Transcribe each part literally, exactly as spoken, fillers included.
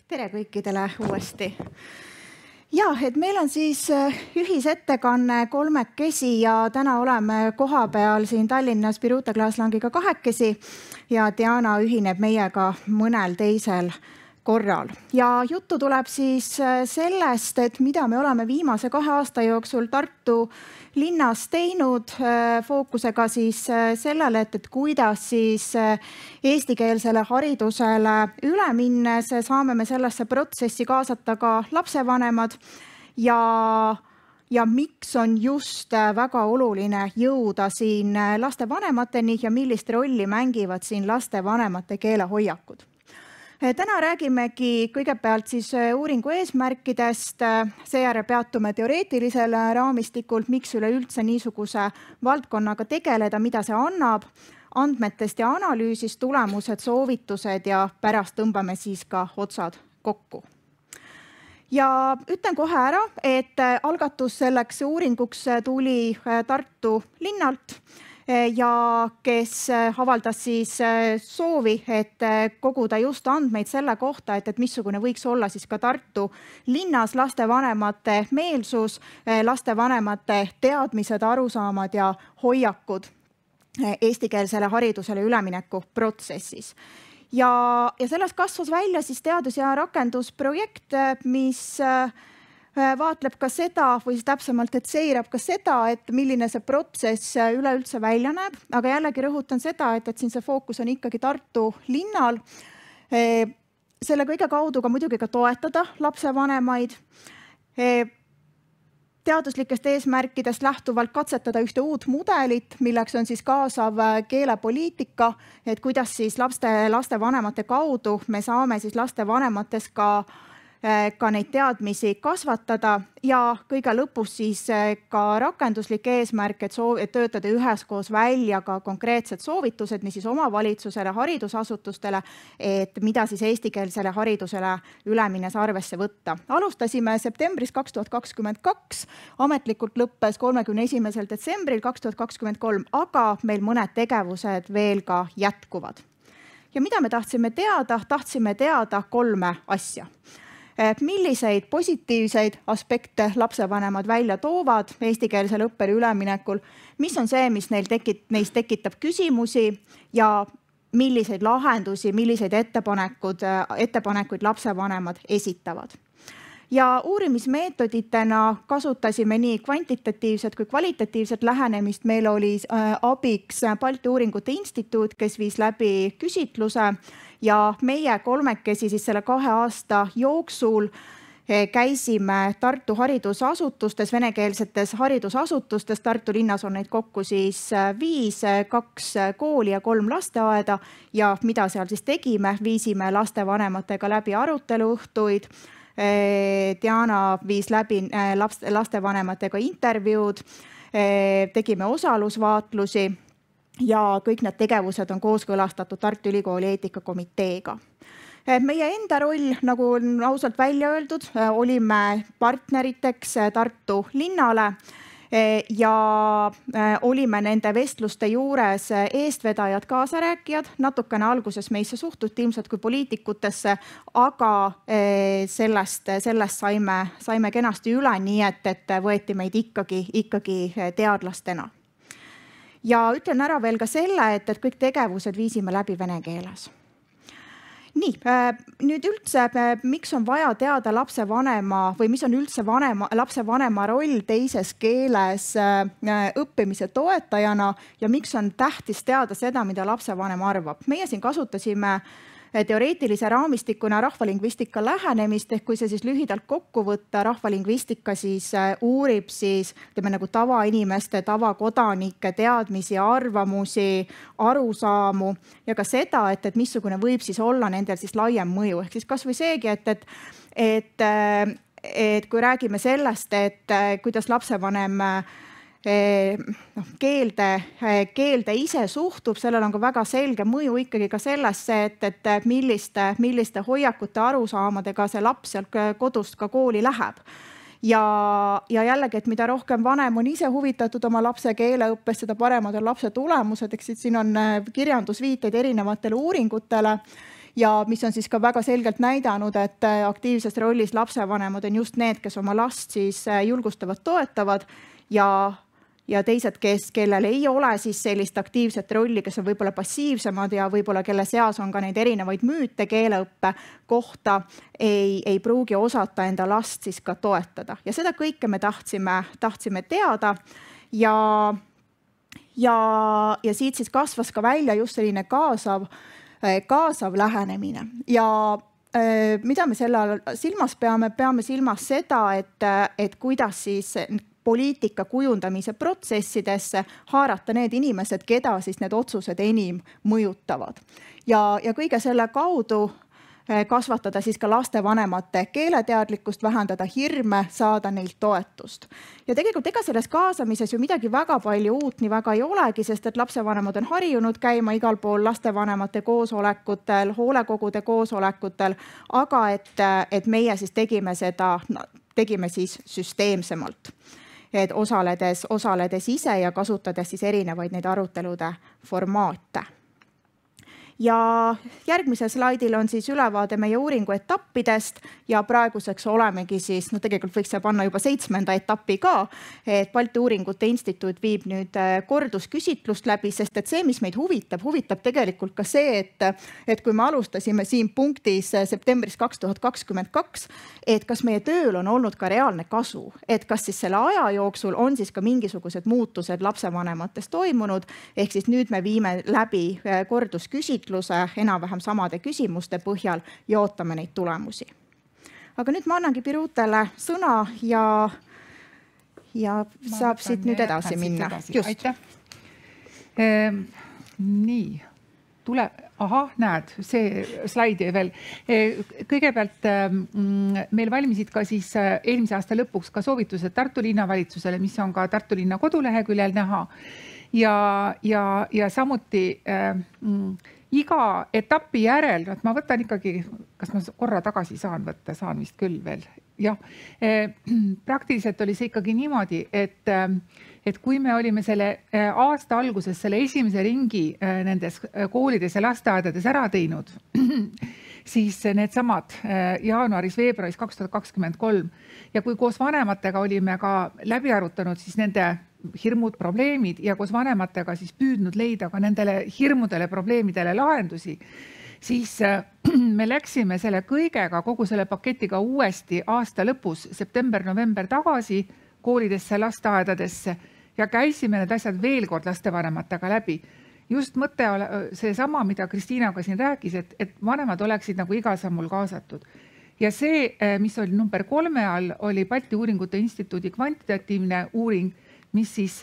Tere kõikidele uuesti. Ja, et meil on siis ühisettekanne kolmekesi ja täna oleme koha peal siin Tallinnas Birute Klaas-Langiga kahekesi ja Diana ühineb meiega mõnel teisel korral. Ja juttu tuleb siis sellest, et mida me oleme viimase kahe aasta jooksul Tartu linnas teinud, fookusega siis sellele, et, et kuidas siis eestikeelsele haridusele üle minnes saame me sellesse protsessi kaasata ka lapsevanemad ja, ja miks on just väga oluline jõuda siin lastevanemateni ja millist rolli mängivad siin lastevanemate keelehoiakud. Täna räägimegi kõigepealt siis uuringu eesmärkidest, seejärel peatume teoreetilisel raamistikul, miks üleüldse niisuguse valdkonnaga tegeleda, mida see annab, andmetest ja analüüsist, tulemused, soovitused ja pärast tõmbame siis ka otsad kokku. Ja ütlen kohe ära, et algatus selleks uuringuks tuli Tartu linnalt, ja kes avaldas siis soovi, et koguda just andmeid selle kohta, et, et missugune võiks olla siis ka Tartu linnas lastevanemate meelsus, lastevanemate teadmised, arusaamad ja hoiakud eestikeelsele haridusele ülemineku protsessis. Ja, ja sellest kasvas välja siis teadus- ja rakendusprojekt, mis vaatleb ka seda, või täpsemalt, et seirab ka seda, et milline see protsess üleüldse välja näeb. Aga jällegi rõhutan seda, et, et siin see fookus on ikkagi Tartu linnal. Selle kõige kaudu ka muidugi ka toetada lapsevanemaid. Teaduslikest eesmärkidest lähtuvalt katsetada ühte uut mudelit, milleks on siis kaasav keelepoliitika, et kuidas siis laste, lastevanemate kaudu me saame siis lastevanemates ka ka neid teadmisi kasvatada ja kõige lõpus siis ka rakenduslik eesmärk, et, soov, et töötada üheskoos välja ka konkreetsed soovitused, nii siis omavalitsusele, haridusasutustele, et mida siis eestikeelsele haridusele ülemines arvesse võtta. Alustasime septembris kaks tuhat kakskümmend kaks, ametlikult lõppes kolmekümne esimesel detsembril kaks tuhat kakskümmend kolm, aga meil mõned tegevused veel ka jätkuvad. Ja mida me tahtsime teada? Tahtsime teada kolme asja. Milliseid positiivseid aspekte lapsevanemad välja toovad eestikeelsele õppele üleminekul, mis on see, mis neil tekit, neis tekitab küsimusi ja milliseid lahendusi, milliseid ettepanekud, ettepanekuid lapsevanemad esitavad. Ja uurimismeetoditena kasutasime nii kvantitatiivset kui kvalitatiivset lähenemist. Meil oli abiks Balti Uuringute Instituut, kes viis läbi küsitluse ja meie kolmekesi siis selle kahe aasta jooksul käisime Tartu haridusasutustes, venekeelsetes haridusasutustes. Tartu linnas on neid kokku siis viis, kaks kooli ja kolm lasteaeda ja mida seal siis tegime, viisime lastevanematega läbi aruteluõhtuid. Diana viis läbi lastevanematega intervjuud, tegime osalusvaatlusi ja kõik need tegevused on kooskõlastatud Tartu Ülikooli eetikakomiteega. Meie enda roll, nagu on ausalt välja öeldud, olime partneriteks Tartu linnale ja olime nende vestluste juures eestvedajad, kaasarääkijad. Natukene alguses meisse suhtuti ilmselt kui poliitikutesse, aga sellest, sellest saime, saime kenasti üle, nii et, et võeti meid ikkagi, ikkagi teadlastena. Ja ütlen ära veel ka selle, et, et kõik tegevused viisime läbi vene keeles. Nii, nüüd üldse, miks on vaja teada lapsevanema või mis on üldse vanema, lapsevanema roll teises keeles õppimise toetajana ja miks on tähtis teada seda, mida lapsevanem arvab. Meie siin kasutasime teoreetilise raamistikuna rahvalingvistika lähenemist, ehk kui see siis lühidalt kokku võtta, rahvalingvistika siis uurib siis teeme nagu tavainimeste, tavakodanike teadmisi, arvamusi, arusaamu ja ka seda, et, et missugune võib siis olla nendel siis laiem mõju. Ehk siis kas või seegi, et, et, et, et kui räägime sellest, et kuidas lapsevanem keelde, keelde ise suhtub, sellel on ka väga selge mõju ikkagi ka sellesse, et, et milliste, milliste hoiakute arusaamadega see laps sealt kodust ka kooli läheb. Ja, ja jällegi, et mida rohkem vanem on ise huvitatud oma lapse keeleõppest, seda paremad on lapse tulemused, eks siin on kirjandusviiteid erinevatele uuringutele ja mis on siis ka väga selgelt näidanud, et aktiivses rollis lapsevanemad on just need, kes oma last siis julgustavad, toetavad ja ja teised, kes, kellel ei ole siis sellist aktiivset rolli, kes on võib-olla passiivsemad ja võib-olla kelle seas on ka neid erinevaid müüte keeleõppe kohta, ei, ei pruugi osata enda last siis ka toetada. Ja seda kõike me tahtsime, tahtsime teada ja, ja, ja siit siis kasvas ka välja just selline kaasav, kaasav lähenemine. Ja mida me selle all silmas peame? Peame silmas seda, et, et kuidas siis poliitika kujundamise protsessidesse haarata need inimesed, keda siis need otsused enim mõjutavad. Ja, ja kõige selle kaudu kasvatada siis ka lastevanemate keeleteadlikkust, vähendada hirme, saada neilt toetust. Ja tegelikult ega selles kaasamises ju midagi väga palju uut nii väga ei olegi, sest et lapsevanemad on harjunud käima igal pool lastevanemate koosolekutel, hoolekogude koosolekutel, aga et, et meie siis tegime seda, tegime siis süsteemsemalt. Et osaledes, osaledes ise ja kasutades siis erinevaid neid arutelude formaate. Ja järgmisel slaidil on siis ülevaade meie uuringu etappidest ja praeguseks olemegi siis, no tegelikult võiks see panna juba seitsmenda etappi ka, et Balti Uuringute Instituut viib nüüd kordusküsitlust läbi, sest et see, mis meid huvitab, huvitab tegelikult ka see, et, et kui me alustasime siin punktis septembris kaks tuhat kakskümmend kaks, et kas meie tööl on olnud ka reaalne kasu, et kas siis selle aja jooksul on siis ka mingisugused muutused lapsevanemates toimunud, ehk siis nüüd me viime läbi kordusküsitlust enam-vähem samade küsimuste põhjal ja ootame neid tulemusi. Aga nüüd ma annangi Birutele sõna ja, ja ma saab siit nüüd edasi minna. Edasi. Just. Aitäh. Ehm, nii, tule, aha, näed, see slaidi veel. Kõigepealt meil valmisid ka siis eelmise aasta lõpuks ka soovitused Tartu linnavalitsusele, mis on ka Tartu linna koduleheküljel näha. Ja, ja, ja samuti äh, iga etapi järel, ma võtan ikkagi, kas ma korra tagasi saan võtta, saan vist küll veel. Jah, praktiliselt oli see ikkagi niimoodi, et, et kui me olime selle aasta alguses selle esimese ringi nendes koolides ja lasteaedades ära teinud, siis need samad jaanuaris, veebruaris kaks tuhat kakskümmend kolm ja kui koos vanematega olime ka läbi arutanud siis nende hirmud, probleemid ja koos vanematega siis püüdnud leida ka nendele hirmudele, probleemidele lahendusi, siis me läksime selle kõigega, kogu selle paketiga uuesti aasta lõpus, september-november tagasi koolidesse, lasteaedadesse ja käisime need asjad veel kord lastevanematega läbi. Just mõte see sama, mida Kristiina ka siin rääkis, et, et vanemad oleksid nagu igal sammul kaasatud. Ja see, mis oli number kolme all, oli Balti Uuringute Instituudi kvantitatiivne uuring, mis siis,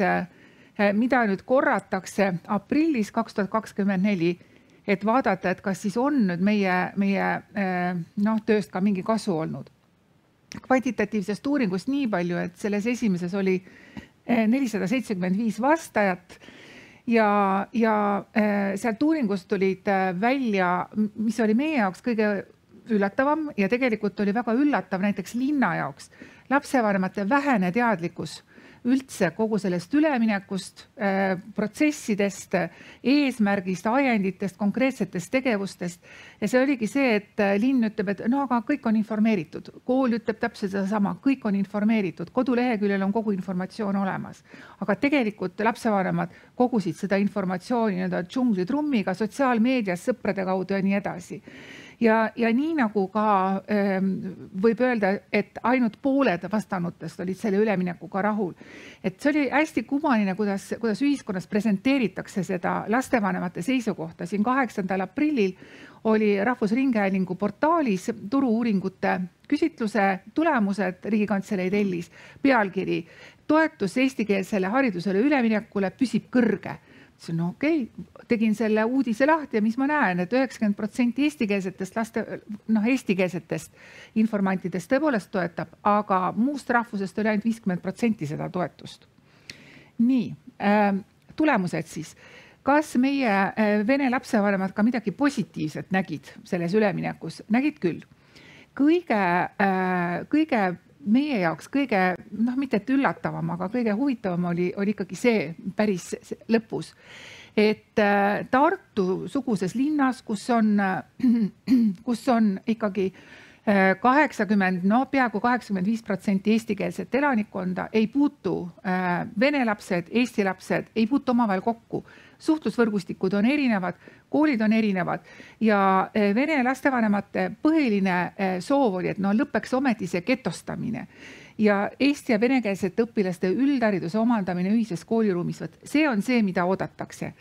mida nüüd korratakse aprillis kaks tuhat kakskümmend neli, et vaadata, et kas siis on nüüd meie, meie noh, tööst ka mingi kasu olnud. Kvantitatiivsest uuringust nii palju, et selles esimeses oli nelisada seitsekümmend viis vastajat ja, ja sealt uuringust tulid välja, mis oli meie jaoks kõige üllatavam ja tegelikult oli väga üllatav näiteks linna jaoks. Lapsevanemate vähene teadlikkus üldse kogu sellest üleminekust, protsessidest, eesmärgist, ajenditest, konkreetsetest tegevustest. Ja see oligi see, et linn ütleb, et no aga kõik on informeeritud. Kool ütleb täpselt seda sama, kõik on informeeritud. Koduleheküljel on kogu informatsioon olemas. Aga tegelikult lapsevanemad kogusid seda informatsiooni džunglitrummiga, sotsiaalmeedias, sõprade kaudu ja nii edasi. Ja, ja nii nagu ka ähm, võib öelda, et ainult pooled vastanutest olid selle üleminekuga rahul. Et see oli hästi kummaline, kuidas, kuidas ühiskonnas presenteeritakse seda lastevanemate seisukohta. Siin kaheksandal aprillil oli Rahvusringhäälingu portaalis turu-uuringute küsitluse tulemused Riigikantselei tellis pealkiri toetus eestikeelsele haridusele üleminekule püsib kõrge. No okei, okay. Tegin selle uudise lahti ja mis ma näen, et üheksakümmend protsenti eestikeelsetest laste, noh, eestikeelsetest informantidest tõepoolest toetab, aga muust rahvusest oli ainult viiskümmend protsenti seda toetust. Nii, äh, tulemused siis. Kas meie äh, vene lapsevanemad ka midagi positiivset nägid selles üleminekus? Nägid küll. Kõige, äh, kõige meie jaoks kõige, noh mitte et üllatavam, aga kõige huvitavam oli, oli ikkagi see päris lõpus, et Tartu-suguses linnas, kus on, kus on ikkagi kaheksakümmend, no peaaegu kaheksakümmend viis protsenti eestikeelset elanikkonda, ei puutu vene lapsed, eesti lapsed, ei puutu omavahel kokku. Suhtlusvõrgustikud on erinevad, koolid on erinevad ja vene lastevanemate põhiline soov oli, et no lõpeks ometi see getostamine ja eesti ja venekeelsete õpilaste üldhariduse omandamine ühises kooliruumis. See on see, mida oodatakse.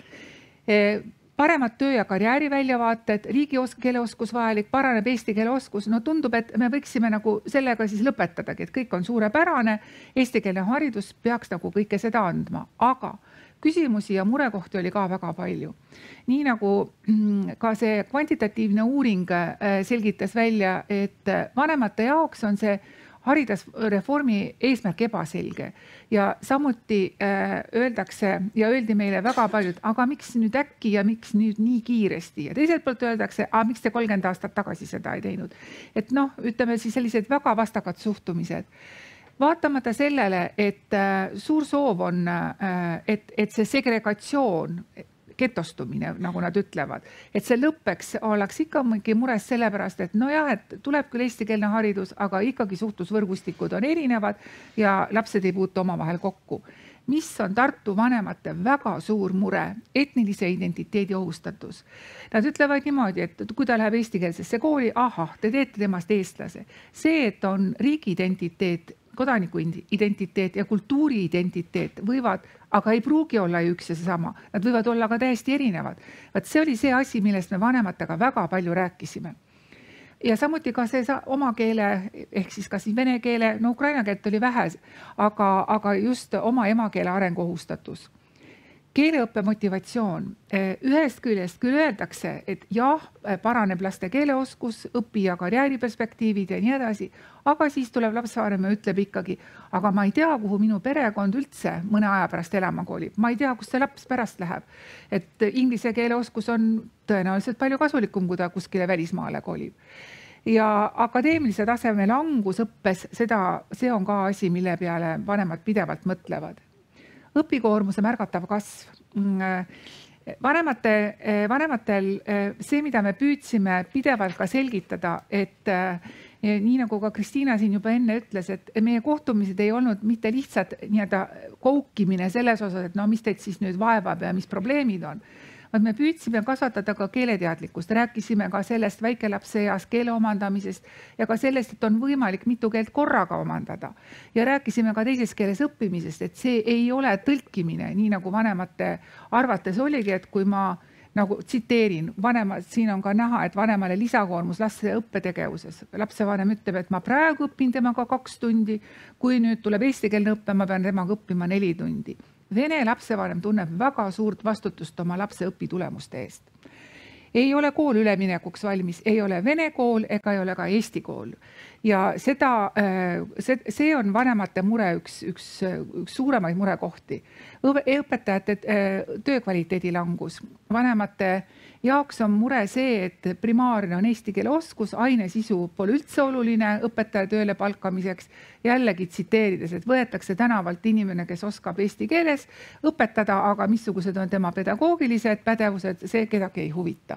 Paremad töö- ja karjääri väljavaated, riigi keeleoskus vajalik, paraneb eesti keeleoskus. No tundub, et me võiksime nagu sellega siis lõpetadagi, et kõik on suurepärane, eestikeelne haridus peaks nagu kõike seda andma, aga küsimusi ja murekohti oli ka väga palju. Nii nagu ka see kvantitatiivne uuring selgitas välja, et vanemate jaoks on see haridusreformi eesmärk ebaselge ja samuti äh, öeldakse ja öeldi meile väga paljud, aga miks nüüd äkki ja miks nüüd nii kiiresti ja teiselt poolt öeldakse, aga miks te kolmkümmend aastat tagasi seda ei teinud. Et noh, ütleme siis sellised väga vastakad suhtumised. Vaatamata sellele, et äh, suur soov on, äh, et, et see segregatsioon, getostumine, nagu nad ütlevad, et see lõppeks, oleks ikka mingi mures sellepärast, et nojah, et tuleb küll eestikeelne haridus, aga ikkagi suhtlusvõrgustikud on erinevad ja lapsed ei puutu omavahel kokku. Mis on Tartu vanemate väga suur mure, etnilise identiteedi ohustatus. Nad ütlevad niimoodi, et kui ta läheb eestikeelsesse kooli, ahah, te teete temast eestlase. See, et on riigi identiteet, kodaniku identiteet ja kultuuri identiteet võivad, aga ei pruugi olla üks ja seesama. Nad võivad olla ka täiesti erinevad. Vaat see oli see asi, millest me vanematega väga palju rääkisime. Ja samuti ka see oma keele, ehk siis kas vene keele, no ukraina keelt oli vähe, aga, aga just oma emakeele arenguohustatus. Keeleõppe motivatsioon. Ühest küljest küll öeldakse, et jah, paraneb laste keeleoskus, õpi- ja karjääriperspektiivid ja nii edasi, aga siis tuleb lapsevanem ja ütleb ikkagi, aga ma ei tea, kuhu minu perekond üldse mõne aja pärast elama koolib. Ma ei tea, kus see laps pärast läheb. Et inglise keeleoskus on tõenäoliselt palju kasulikum, kui ta kuskile välismaale koolib. Ja akadeemilise taseme langus õppes, seda, see on ka asi, mille peale vanemad pidevalt mõtlevad. Õpikoormuse märgatav kasv. Vanemate, vanematel see, mida me püüdsime pidevalt ka selgitada, et nii nagu ka Kristiina siin juba enne ütles, et meie kohtumised ei olnud mitte lihtsalt nii-öelda koukimine selles osas, et no mis teid siis nüüd vaevab ja mis probleemid on. Me püüdsime kasvatada ka keeleteadlikkust, rääkisime ka sellest väikelapse eas keele omandamisest ja ka sellest, et on võimalik mitu keelt korraga omandada. Ja rääkisime ka teises keeles õppimisest, et see ei ole tõlkimine, nii nagu vanemate arvates oligi, et kui ma nagu tsiteerin, vanema, siin on ka näha, et vanemale lisakoormus laste õppetegevuses. Lapsevanem ütleb, et ma praegu õpin temaga kaks tundi, kui nüüd tuleb eestikeelne õppe, ma pean temaga õppima neli tundi. Vene lapsevanem tunneb väga suurt vastutust oma lapse õpitulemuste eest. Ei ole kool üleminekuks valmis, ei ole vene kool ega ei ole ka eesti kool. Ja seda, see on vanemate mure üks, üks, üks suuremaid murekohti. Õpetajate töökvaliteedi langus. Vanemate jaoks on mure see, et primaarne on eesti keele oskus, ainesisu pole üldse oluline õpetaja tööle palkamiseks. Jällegi tsiteerides, et võetakse tänavalt inimene, kes oskab eesti keeles õpetada, aga missugused on tema pedagoogilised pädevused, see kedagi ei huvita.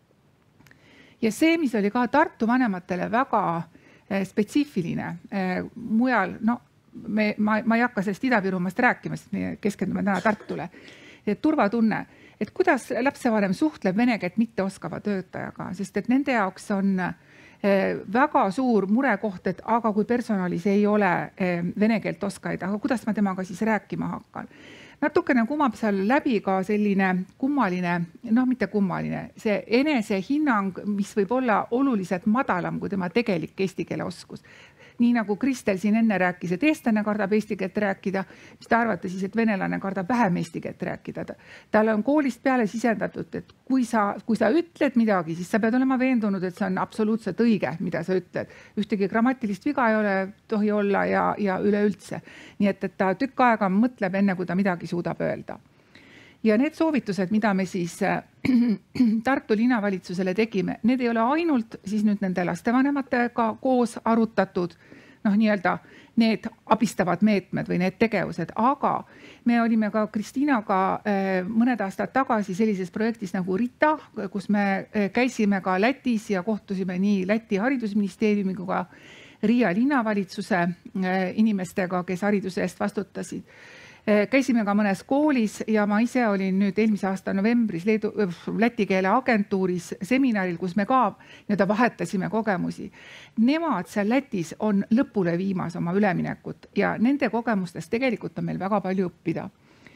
Ja see, mis oli ka Tartu vanematele väga spetsiifiline mujal, no me, ma, ma ei hakka sellest Ida-Virumaast rääkima, sest me keskendume täna Tartule. Et turvatunne, et kuidas lapsevanem suhtleb vene keelt mitte oskava töötajaga, sest et nende jaoks on väga suur murekoht, et aga kui personalis ei ole vene keelt oskaid, aga kuidas ma temaga siis rääkima hakkan. Natukene kumab seal läbi ka selline kummaline, noh mitte kummaline, see enese hinnang, mis võib olla oluliselt madalam kui tema tegelik eesti keele oskus. Nii nagu Kristel siin enne rääkis, et eestlane kardab eesti keelt rääkida, mis ta arvata siis, et venelane kardab vähem eesti keelt rääkida. Tal on koolist peale sisendatud, et kui sa, kui sa ütled midagi, siis sa pead olema veendunud, et see on absoluutselt õige, mida sa ütled. Ühtegi grammatilist viga ei ole, tohi olla ja, ja üleüldse. Nii et, et ta tükk aega mõtleb enne, kui ta midagi suudab öelda. Ja need soovitused, mida me siis Tartu linnavalitsusele tegime, need ei ole ainult siis nüüd nende lastevanematega koos arutatud, noh, nii-öelda need abistavad meetmed või need tegevused, aga me olime ka Kristiinaga mõned aastad tagasi sellises projektis nagu Rita, kus me käisime ka Lätis ja kohtusime nii Läti haridusministeeriumi kui ka Riia linnavalitsuse inimestega, kes hariduse eest vastutasid. Käisime ka mõnes koolis ja ma ise olin nüüd eelmise aasta novembris Leedu, läti keele agentuuris seminaril, kus me ka nii-öelda vahetasime kogemusi. Nemad seal Lätis on lõpule viimas oma üleminekut ja nende kogemustest tegelikult on meil väga palju õppida.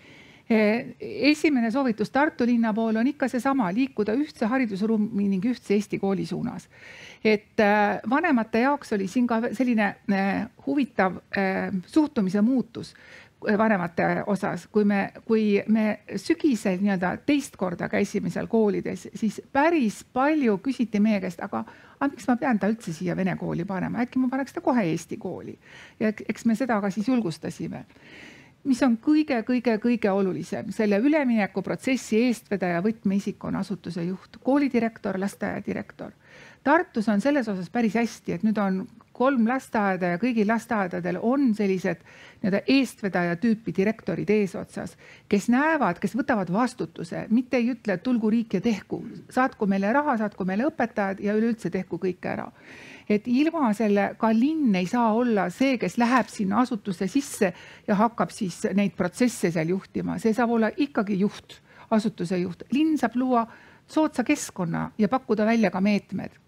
Esimene soovitus Tartu linna pool on ikka see sama, liikuda ühtse haridusruumi ning ühtse Eesti kooli suunas. Et vanemate jaoks oli siin ka selline huvitav suhtumise muutus vanemate osas. Kui me, kui me sügisel nii-öelda teist korda käisime seal koolides, siis päris palju küsiti meie käest, aga, aga miks ma pean ta üldse siia vene kooli panema? Äkki ma paneks ta kohe Eesti kooli. Ja eks me seda ka siis julgustasime. Mis on kõige, kõige, kõige olulisem. Selle ülemineku protsessi eestvedaja võtmeisik on asutuse juht, koolidirektor, lasteaiadirektor. Tartus on selles osas päris hästi, et nüüd on kolm lasteaeda ja kõigil lasteaedadel on sellised eestvedaja tüüpi direktorid eesotsas, kes näevad, kes võtavad vastutuse, mitte ei ütle, et tulgu riik ja tehku. Saatku meile raha, saatku meile õpetajad ja üleüldse tehku kõik ära. Et ilma selle, ka linn ei saa olla see, kes läheb sinna asutusse sisse ja hakkab siis neid protsesse seal juhtima. See saab olla ikkagi juht, asutuse juht. Linn saab luua soodsa keskkonna ja pakkuda välja ka meetmed.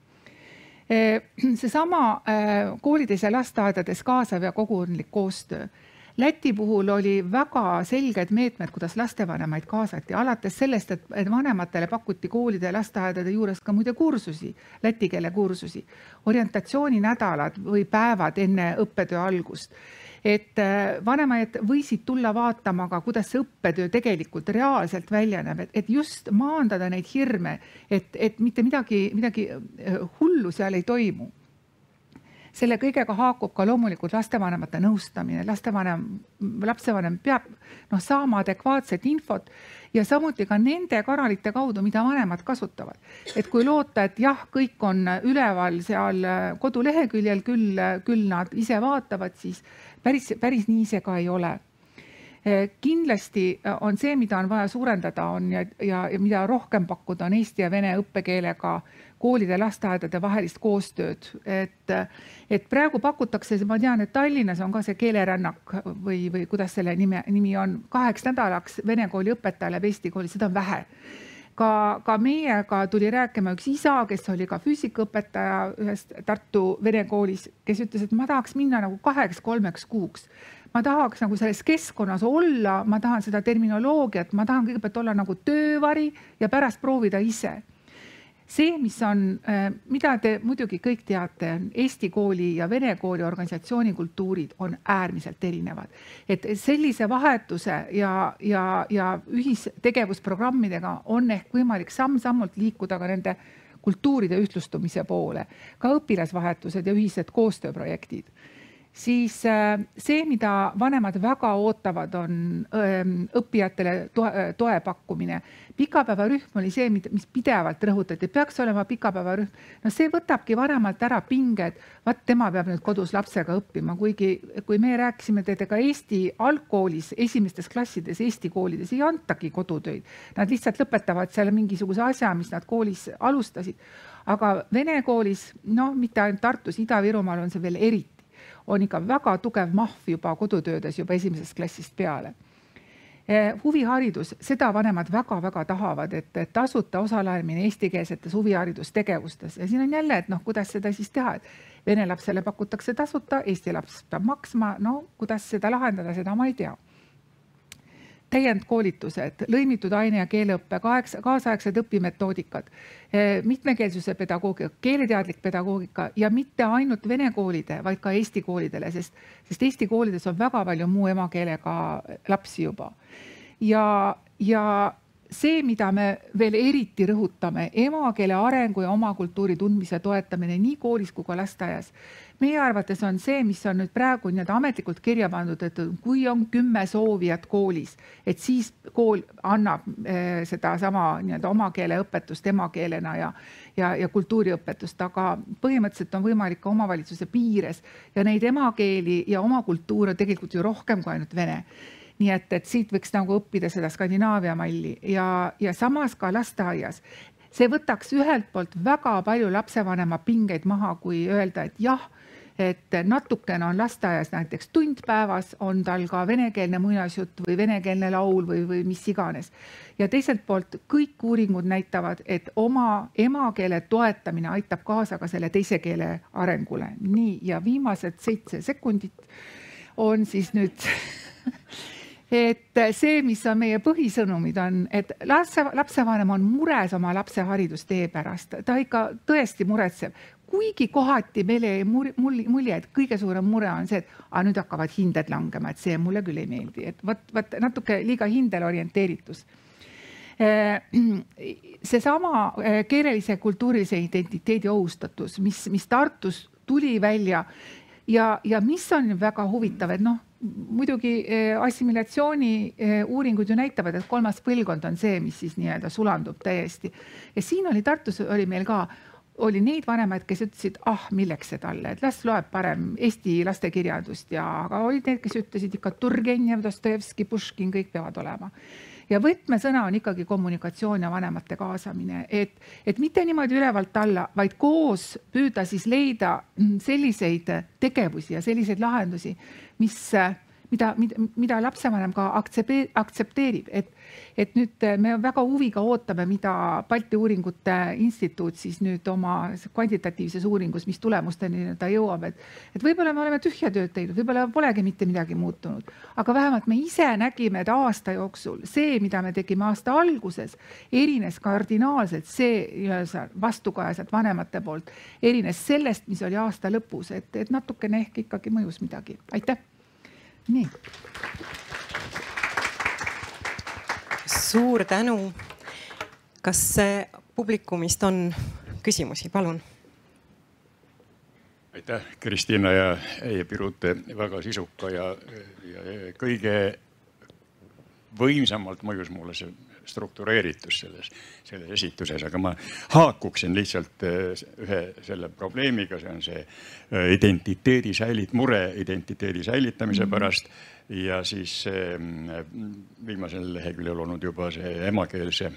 Seesama koolides ja lasteaedades kaasav ja kogukondlik koostöö. Läti puhul oli väga selged meetmed, kuidas lastevanemaid kaasati. Alates sellest, et vanematele pakuti koolide ja lasteaedade juures ka muide kursusi, läti keele kursusi, orientatsiooninädalad või päevad enne õppetöö algust. Et vanemad võisid tulla vaatama ka, kuidas see õppetöö tegelikult reaalselt välja näeb, et just maandada neid hirme, et, et mitte midagi, midagi hullu seal ei toimu. Selle kõigega haakub ka loomulikult lastevanemate nõustamine. Lastevanem, lapsevanem peab no, saama adekvaatset infot ja samuti ka nende kanalite kaudu, mida vanemad kasutavad. Et kui loota, et jah, kõik on üleval seal koduleheküljel, küll, küll nad ise vaatavad, siis päris, päris nii see ka ei ole. Kindlasti on see, mida on vaja suurendada on ja, ja, ja mida rohkem pakkuda on eesti ja vene õppekeelega koolide ja lasteaedade vahelist koostööd. Et, et praegu pakutakse, ma tean, et Tallinnas on ka see keelerännak või, või kuidas selle nime, nimi on, kaheks nädalaks vene kooli õpetaja läheb eesti kooli, seda on vähe. Ka, ka meiega tuli rääkima üks isa, kes oli ka füüsikaõpetaja ühest Tartu vene koolis, kes ütles, et ma tahaks minna nagu kaheks kolmeks kuuks. Ma tahaks nagu selles keskkonnas olla, ma tahan seda terminoloogiat, ma tahan kõigepealt olla nagu töövari ja pärast proovida ise. See, mis on, mida te muidugi kõik teate, Eesti kooli ja vene kooli organisatsiooni kultuurid on äärmiselt erinevad. Et sellise vahetuse ja, ja, ja ühistegevusprogrammidega on ehk võimalik samm-sammult liikuda ka nende kultuuride ühtlustumise poole. Ka õpilasvahetused ja ühised koostööprojektid. Siis see, mida vanemad väga ootavad, on õppijatele toe, toe pakkumine. Pikapäevarühm oli see, mis pidevalt rõhutati, peaks olema pikapäevarühm. No see võtabki vanemalt ära pinged, vaat tema peab nüüd kodus lapsega õppima, kuigi kui me rääkisime, et ka Eesti algkoolis, esimestes klassides, Eesti koolides ei antagi kodutöid. Nad lihtsalt lõpetavad seal mingisuguse asja, mis nad koolis alustasid. Aga vene koolis, no mitte ainult Tartus, Ida-Virumaal on see veel eriti. On ikka väga tugev mahv juba kodutöödes juba esimesest klassist peale. Huviharidus, seda vanemad väga-väga tahavad, et tasuta osaleemine eestikeelsetes huviharidustegevustes. Ja siin on jälle, et noh, kuidas seda siis teha, et vene lapsele pakutakse tasuta, eesti laps peab maksma, no kuidas seda lahendada, seda ma ei tea. Täiendkoolitused, lõimitud aine- ja keeleõppe, kaasaegsed õpimetoodikad, mitmekeelsuse pedagoogika, keeleteadlik pedagoogika ja mitte ainult vene koolide, vaid ka eesti koolidele, sest, sest eesti koolides on väga palju muu emakeelega lapsi juba. Ja, ja see, mida me veel eriti rõhutame, emakeele arengu ja oma kultuuri tundmise toetamine nii koolis kui ka lasteaias. Meie arvates on see, mis on nüüd praegu nii-öelda ametlikult kirja pandud, et kui on kümme soovijat koolis, et siis kool annab eh, seda sama nii-öelda oma keele õpetust emakeelena ja, ja, ja kultuuriõpetust, aga põhimõtteliselt on võimalik ka omavalitsuse piires ja neid emakeeli ja oma kultuur on tegelikult ju rohkem kui ainult vene. Nii et, et siit võiks nagu õppida seda Skandinaavia malli ja, ja samas ka lasteaias. See võtaks ühelt poolt väga palju lapsevanema pingeid maha, kui öelda, et jah, et natukene on lasteaias näiteks tund päevas, on tal ka venekeelne muinasjutt või venekeelne laul või, või mis iganes. Ja teiselt poolt kõik uuringud näitavad, et oma emakeele toetamine aitab kaasa ka selle teise keele arengule. Nii, ja viimased seitse sekundit on siis nüüd... Et see, mis on meie põhisõnumid on, et lapse, lapsevanem on mures oma lapse haridustee pärast. Ta ikka tõesti muretseb. Kuigi kohati meil ei mulje, et kõige suurem mure on see, et a, nüüd hakkavad hinded langema, et see mulle küll ei meeldi. Et võt, võt, natuke liiga hindel orienteeritus. See sama keelelise kultuurilise identiteedi ohustatus, mis, mis Tartus tuli välja ja, ja mis on väga huvitav, et noh, muidugi assimilatsiooni uuringud ju näitavad, et kolmas põlvkond on see, mis siis nii-öelda sulandub täiesti. Ja siin oli Tartus, oli meil ka, oli neid vanemaid, kes ütlesid, ah, milleks see talle, et las loeb parem Eesti lastekirjandust ja aga olid need, kes ütlesid ikka Turgenev, Dostojevski, Puškin, kõik peavad olema. Ja võtmesõna on ikkagi kommunikatsioon ja vanemate kaasamine, et, et mitte niimoodi ülevalt alla, vaid koos püüda siis leida selliseid tegevusi ja selliseid lahendusi, mis, mida, mida, mida lapsevanem ka aktsepteerib. Et, et nüüd me väga huviga ootame, mida Balti Uuringute Instituut siis nüüd oma kvantitatiivses uuringus, mis tulemusteni ta jõuab, et, et võib-olla me oleme tühja tööd teinud, võib-olla polegi mitte midagi muutunud, aga vähemalt me ise nägime, et aasta jooksul see, mida me tegime aasta alguses, erines kardinaalselt, see vastukajaselt vanemate poolt, erines sellest, mis oli aasta lõpus, et, et natukene ehk ikkagi mõjus midagi. Aitäh! Nii. Suur tänu. Kas publikumist on küsimusi? Palun. Aitäh, Kristiina ja, ja Pirute väga sisuka ja, ja kõige võimsamalt mõjus mulle see struktureeritus selles, selles esituses, aga ma haakuksin lihtsalt ühe selle probleemiga, see on see identiteedi säilit, mure identiteedi säilitamise pärast ja siis viimasel leheküljel olnud juba see emakeelse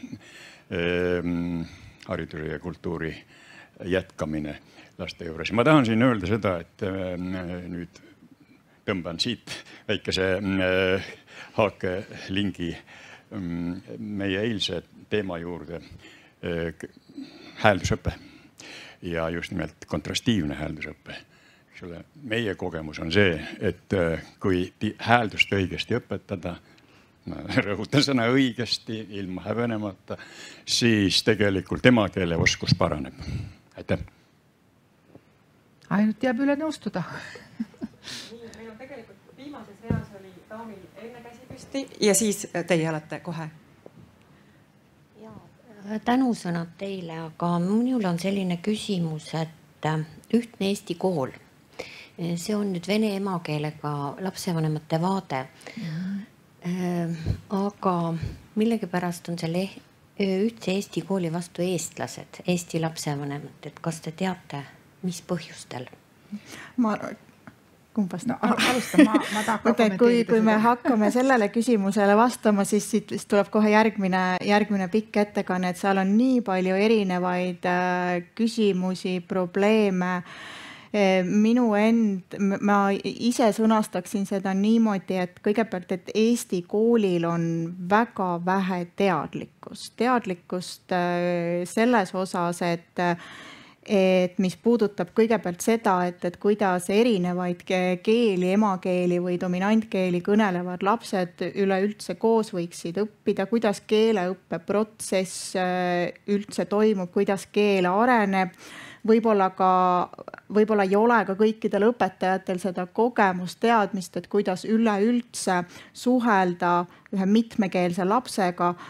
hariduse ja kultuuri jätkamine laste juures. Ma tahan siin öelda seda, et nüüd tõmban siit väikese haakelingi meie eilse teema juurde hääldusõpe ja just nimelt kontrastiivne hääldusõpe. Meie kogemus on see, et kui hääldust õigesti õpetada, rõhutan sõna õigesti, ilma hävenemata, siis tegelikult emakeele oskus paraneb. Aitäh! Ainult jääb üle nõustuda. Meil on tegelikult viimases reas oli daamil enne käsi püsti ja siis teie olete kohe. Tänusõnad teile, aga minul on selline küsimus, et ühtne Eesti kool, see on nüüd vene emakeelega lapsevanemate vaade. Aga millegipärast on selle ühtse Eesti kooli vastu eestlased, Eesti lapsevanemad, et kas te teate, mis põhjustel? Ma kumbast? No, alusta, ma, ma tahan kui, kui me hakkame sellele küsimusele vastama, siis siit tuleb kohe järgmine, järgmine pikk ettekanne, et seal on nii palju erinevaid küsimusi, probleeme. Minu end, ma ise sõnastaksin seda niimoodi, et kõigepealt, et Eesti koolil on väga vähe teadlikkust. Teadlikkust selles osas, et et mis puudutab kõigepealt seda, et, et kuidas erinevaid keeli, emakeeli või dominantkeeli kõnelevad lapsed üleüldse koos võiksid õppida, kuidas keeleõppeprotsess üldse toimub, kuidas keel areneb. Võib-olla ka, võib-olla ei ole ka kõikidel õpetajatel seda kogemust, teadmist, et kuidas üleüldse suhelda ühe mitmekeelse lapsega.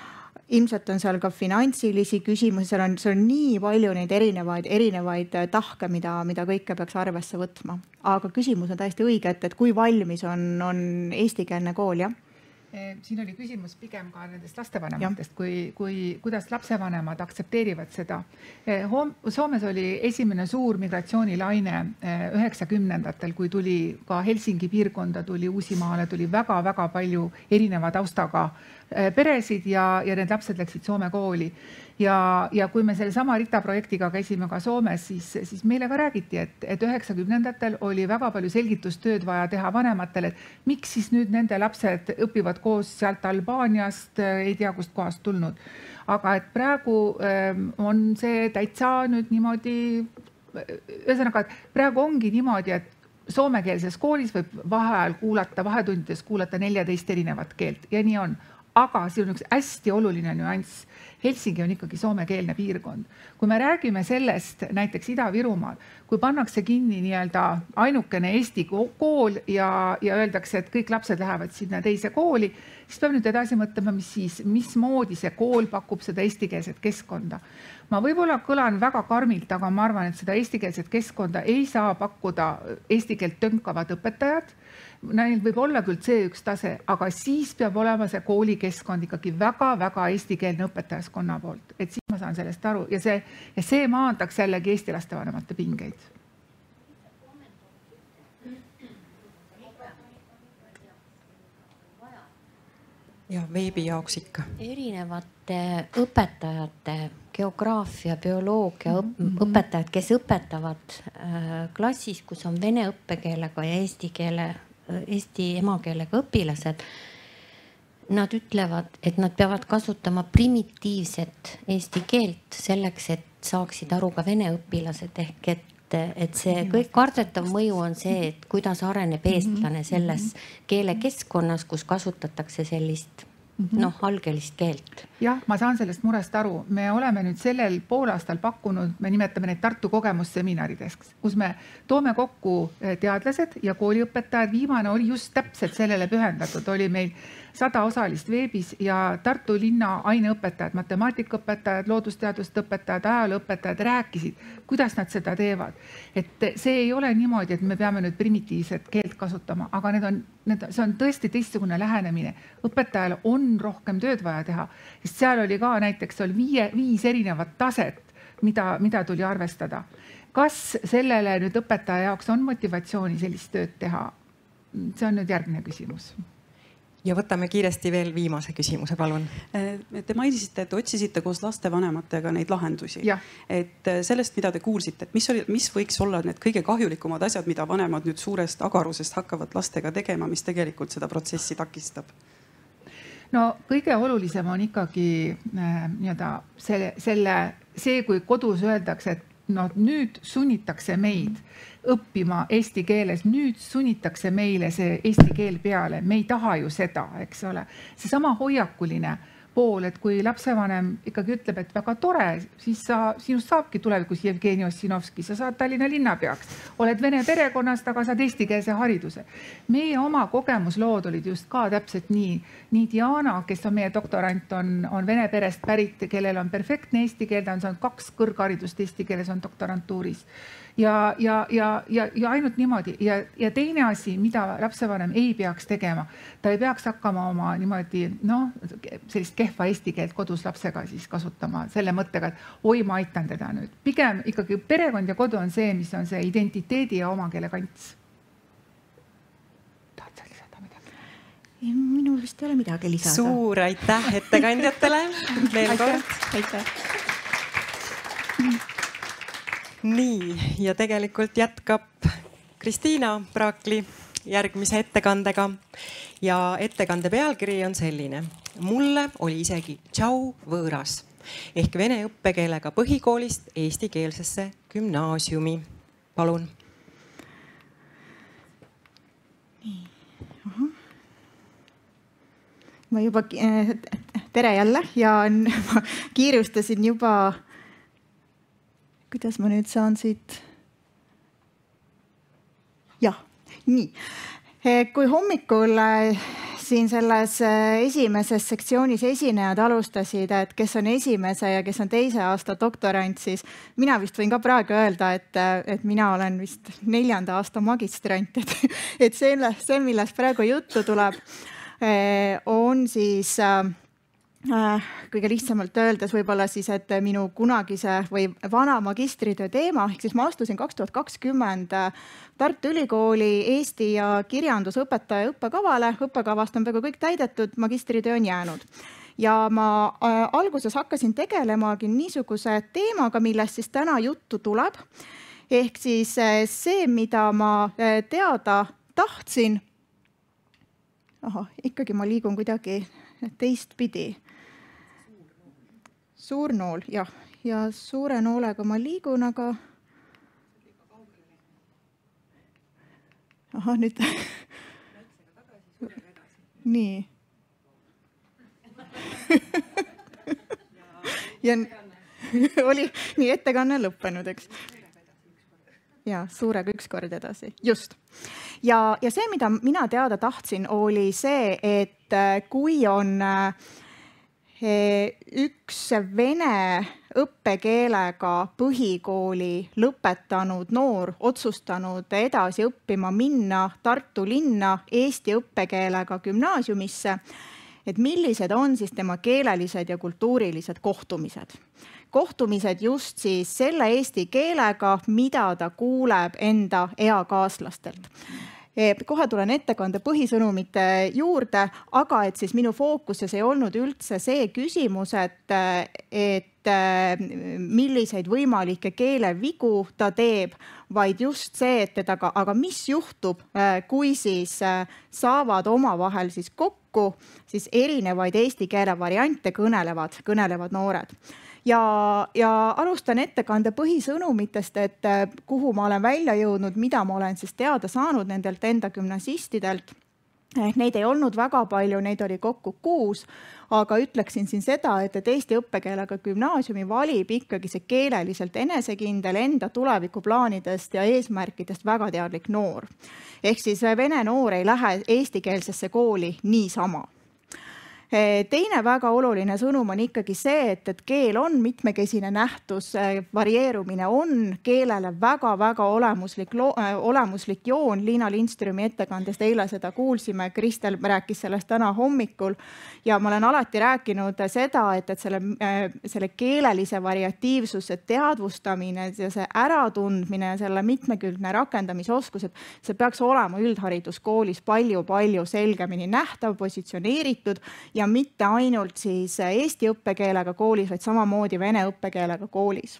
ilmselt on seal ka finantsilisi küsimusi, seal on, seal on nii palju neid erinevaid, erinevaid tahke, mida, mida kõike peaks arvesse võtma. Aga küsimus on täiesti õige, et, et kui valmis on, on eestikeelne kool, jah? Siin oli küsimus pigem ka nendest lastevanematest, kui, kui, kuidas lapsevanemad aktsepteerivad seda. Soomes oli esimene suur migratsioonilaine üheksakümnendatel, kui tuli ka Helsingi piirkonda, tuli Uusimaale, tuli väga-väga palju erineva taustaga peresid ja, ja need lapsed läksid Soome kooli. Ja, ja kui me selle sama Rita projektiga käisime ka Soomes, siis, siis meile ka räägiti, et, et üheksakümnendatel oli väga palju selgitustööd vaja teha vanematele, et miks siis nüüd nende lapsed õpivad koos sealt Albaaniast, ei tea kust kohast tulnud. Aga et praegu on see täitsa nüüd niimoodi, ühesõnaga, et praegu ongi niimoodi, et soomekeelses koolis võib vaheajal kuulata, vahetundides kuulata neljateist erinevat keelt ja nii on. Aga see on üks hästi oluline nüanss. Helsingi on ikkagi soomekeelne piirkond. Kui me räägime sellest näiteks Ida-Virumaal, kui pannakse kinni nii-öelda ainukene eesti kool ja, ja öeldakse, et kõik lapsed lähevad sinna teise kooli, siis peab nüüd edasi mõtlema, mis siis, mismoodi see kool pakub seda eestikeelset keskkonda. Ma võib-olla kõlan väga karmilt, aga ma arvan, et seda eestikeelset keskkonda ei saa pakkuda eesti keelt tönkavad õpetajad. Neil võib olla küll C üks tase, aga siis peab olema see koolikeskkond ikkagi väga-väga eestikeelne õpetajaskonna poolt. Et siis ma saan sellest aru ja see, ja see maandaks jällegi eesti lastevanemate pingeid. Ja veebi jaoks ikka. Erinevate õpetajate, geograafia, bioloogia õpetajad, kes õpetavad klassis, kus on vene õppekeelega ja eesti keele Eesti emakeelega õpilased, nad ütlevad, et nad peavad kasutama primitiivset eesti keelt selleks, et saaksid aru ka vene õpilased ehk et, et see kõik kardetav mõju on see, et kuidas areneb eestlane selles keelekeskkonnas, kus kasutatakse sellist noh, algelist keelt. Jah, ma saan sellest murest aru. Me oleme nüüd sellel poolaastal pakkunud, me nimetame neid Tartu kogemusseminarideks, kus me toome kokku teadlased ja kooliõpetajad. Viimane oli just täpselt sellele pühendatud. Oli meil sada osalist veebis ja Tartu linna aineõpetajad, matemaatikaõpetajad, loodusteaduste õpetajad, ajalooõpetajad rääkisid, kuidas nad seda teevad. Et see ei ole niimoodi, et me peame nüüd primitiivset keelt kasutama, aga need on, need, see on tõesti teistsugune lähenemine. Õpetajal on rohkem tööd vaja teha, sest seal oli ka näiteks oli viie, viis erinevat taset, mida, mida tuli arvestada. Kas sellele nüüd õpetaja jaoks on motivatsiooni sellist tööd teha? See on nüüd järgmine küsimus. Ja võtame kiiresti veel viimase küsimuse, palun. Te mainisite, et otsisite koos lastevanematega neid lahendusi. Ja. Et sellest, mida te kuulsite, et mis, oli, mis võiks olla need kõige kahjulikumad asjad, mida vanemad nüüd suurest agarusest hakkavad lastega tegema, mis tegelikult seda protsessi takistab? No kõige olulisem on ikkagi äh, nii-öelda selle, selle, see, kui kodus öeldakse, et no nüüd sunnitakse meid õppima eesti keeles, nüüd sunnitakse meile see eesti keel peale, me ei taha ju seda, eks ole. See sama hoiakuline pool, et kui lapsevanem ikkagi ütleb, et väga tore, siis sa, sinust saabki tulevikus Jevgeni Ossinovski, sa saad Tallinna linnapeaks, oled vene perekonnast, aga saad eestikeelse hariduse. Meie oma kogemuslood olid just ka täpselt nii. Nii Diana, kes on meie doktorant, on, on vene perest pärit, kellel on perfektne eesti keel, ta on saanud kaks kõrgharidust eesti keeles, on doktorantuuris. Ja, ja, ja, ja, ja ainult niimoodi. Ja, ja teine asi, mida lapsevanem ei peaks tegema, ta ei peaks hakkama oma niimoodi, noh, sellist kehva eesti keelt kodus lapsega siis kasutama selle mõttega, et oi, ma aitan teda nüüd. Pigem ikkagi perekond ja kodu on see, mis on see identiteedi ja oma keele kants. Tahad sa lisada midagi? Minul vist ei ole midagi lisada. Suur aitäh ettekandjatele. Veel kord. Aitäh. Nii, ja tegelikult jätkab Kristiina Praakli järgmise ettekandega ja ettekande pealkiri on selline. Mulle oli isegi tšau võõras ehk vene õppekeelega põhikoolist eestikeelsesse gümnaasiumi. Palun. Ma juba, tere jälle ja ma kiirustasin juba kuidas ma nüüd saan siit? Jah, nii. Kui hommikul siin selles esimeses sektsioonis esinejad alustasid, et kes on esimese ja kes on teise aasta doktorant, siis mina vist võin ka praegu öelda, et, et mina olen vist neljanda aasta magistrant, et, et see, see, millest praegu juttu tuleb, on siis kõige lihtsamalt öeldes võib-olla siis, et minu kunagise või vana magistritöö teema, ehk siis ma astusin kaks tuhat kakskümmend Tartu Ülikooli Eesti ja kirjandusõpetaja õppekavale. Õppekavast on peaaegu kõik täidetud, magistritöö on jäänud. Ja ma alguses hakkasin tegelemagi niisuguse teemaga, millest siis täna juttu tuleb. Ehk siis see, mida ma teada tahtsin, aha, ikkagi ma liigun kuidagi teistpidi. Suur nool, jah. Ja suure noolega ma liigun, aga... Aha, nüüd... Nii. Ja oli nii ettekanne lõppenud, eks? Ja suurega üks kord edasi. Just. Ja, ja see, mida mina teada tahtsin, oli see, et kui on... üks vene õppekeelega põhikooli lõpetanud noor otsustanud edasi õppima minna Tartu linna eesti õppekeelega gümnaasiumisse, et millised on siis tema keelelised ja kultuurilised kohtumised. Kohtumised just siis selle eesti keelega, mida ta kuuleb enda eakaaslastelt. Kohe tulen ettekande põhisõnumite juurde, aga et siis minu fookuses ei olnud üldse see küsimus, et, et milliseid võimalikke keelevigu ta teeb, vaid just see, et aga, aga mis juhtub, kui siis saavad omavahel siis kokku siis erinevaid eesti keele variante kõnelevad, kõnelevad noored. Ja, ja alustan ettekande põhisõnumitest, et kuhu ma olen välja jõudnud, mida ma olen siis teada saanud nendelt enda gümnasistidelt. Neid ei olnud väga palju, neid oli kokku kuus, aga ütleksin siin seda, et, et eesti õppekeelega gümnaasiumi valib ikkagi see keeleliselt enesekindel enda tulevikuplaanidest ja eesmärkidest väga teadlik noor. Ehk siis vene noor ei lähe eestikeelsesse kooli niisama. Teine väga oluline sõnum on ikkagi see, et, et keel on mitmekesine nähtus, varieerumine on keelele väga-väga olemuslik, olemuslik joon. Liina Lindströmi ettekandest eile seda kuulsime, Kristel rääkis sellest täna hommikul ja ma olen alati rääkinud seda, et, et selle, selle keelelise variatiivsuse teadvustamine ja see äratundmine ja selle mitmekülgne rakendamisoskus, et see peaks olema üldhariduskoolis palju-palju selgemini nähtav, positsioneeritud ja ja mitte ainult siis eesti õppekeelega koolis, vaid samamoodi vene õppekeelega koolis.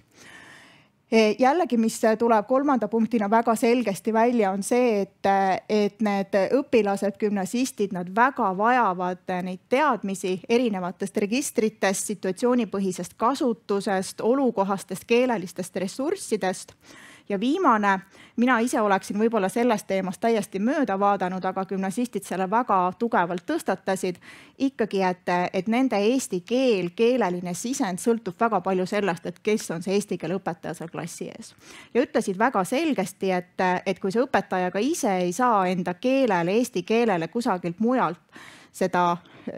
Jällegi, mis tuleb kolmanda punktina väga selgesti välja, on see, et, et need õpilased, gümnasistid, nad väga vajavad neid teadmisi erinevatest registritest, situatsioonipõhisest kasutusest, olukohastest keelelistest ressurssidest. Ja viimane, mina ise oleksin võib-olla sellest teemast täiesti mööda vaadanud, aga gümnasistid selle väga tugevalt tõstatasid. Ikkagi, et, et nende eesti keel, keeleline sisend sõltub väga palju sellest, et kes on see eesti keele õpetaja seal klassi ees. Ja ütlesid väga selgesti, et, et kui see õpetaja ka ise ei saa enda keelele, eesti keelele kusagilt mujalt seda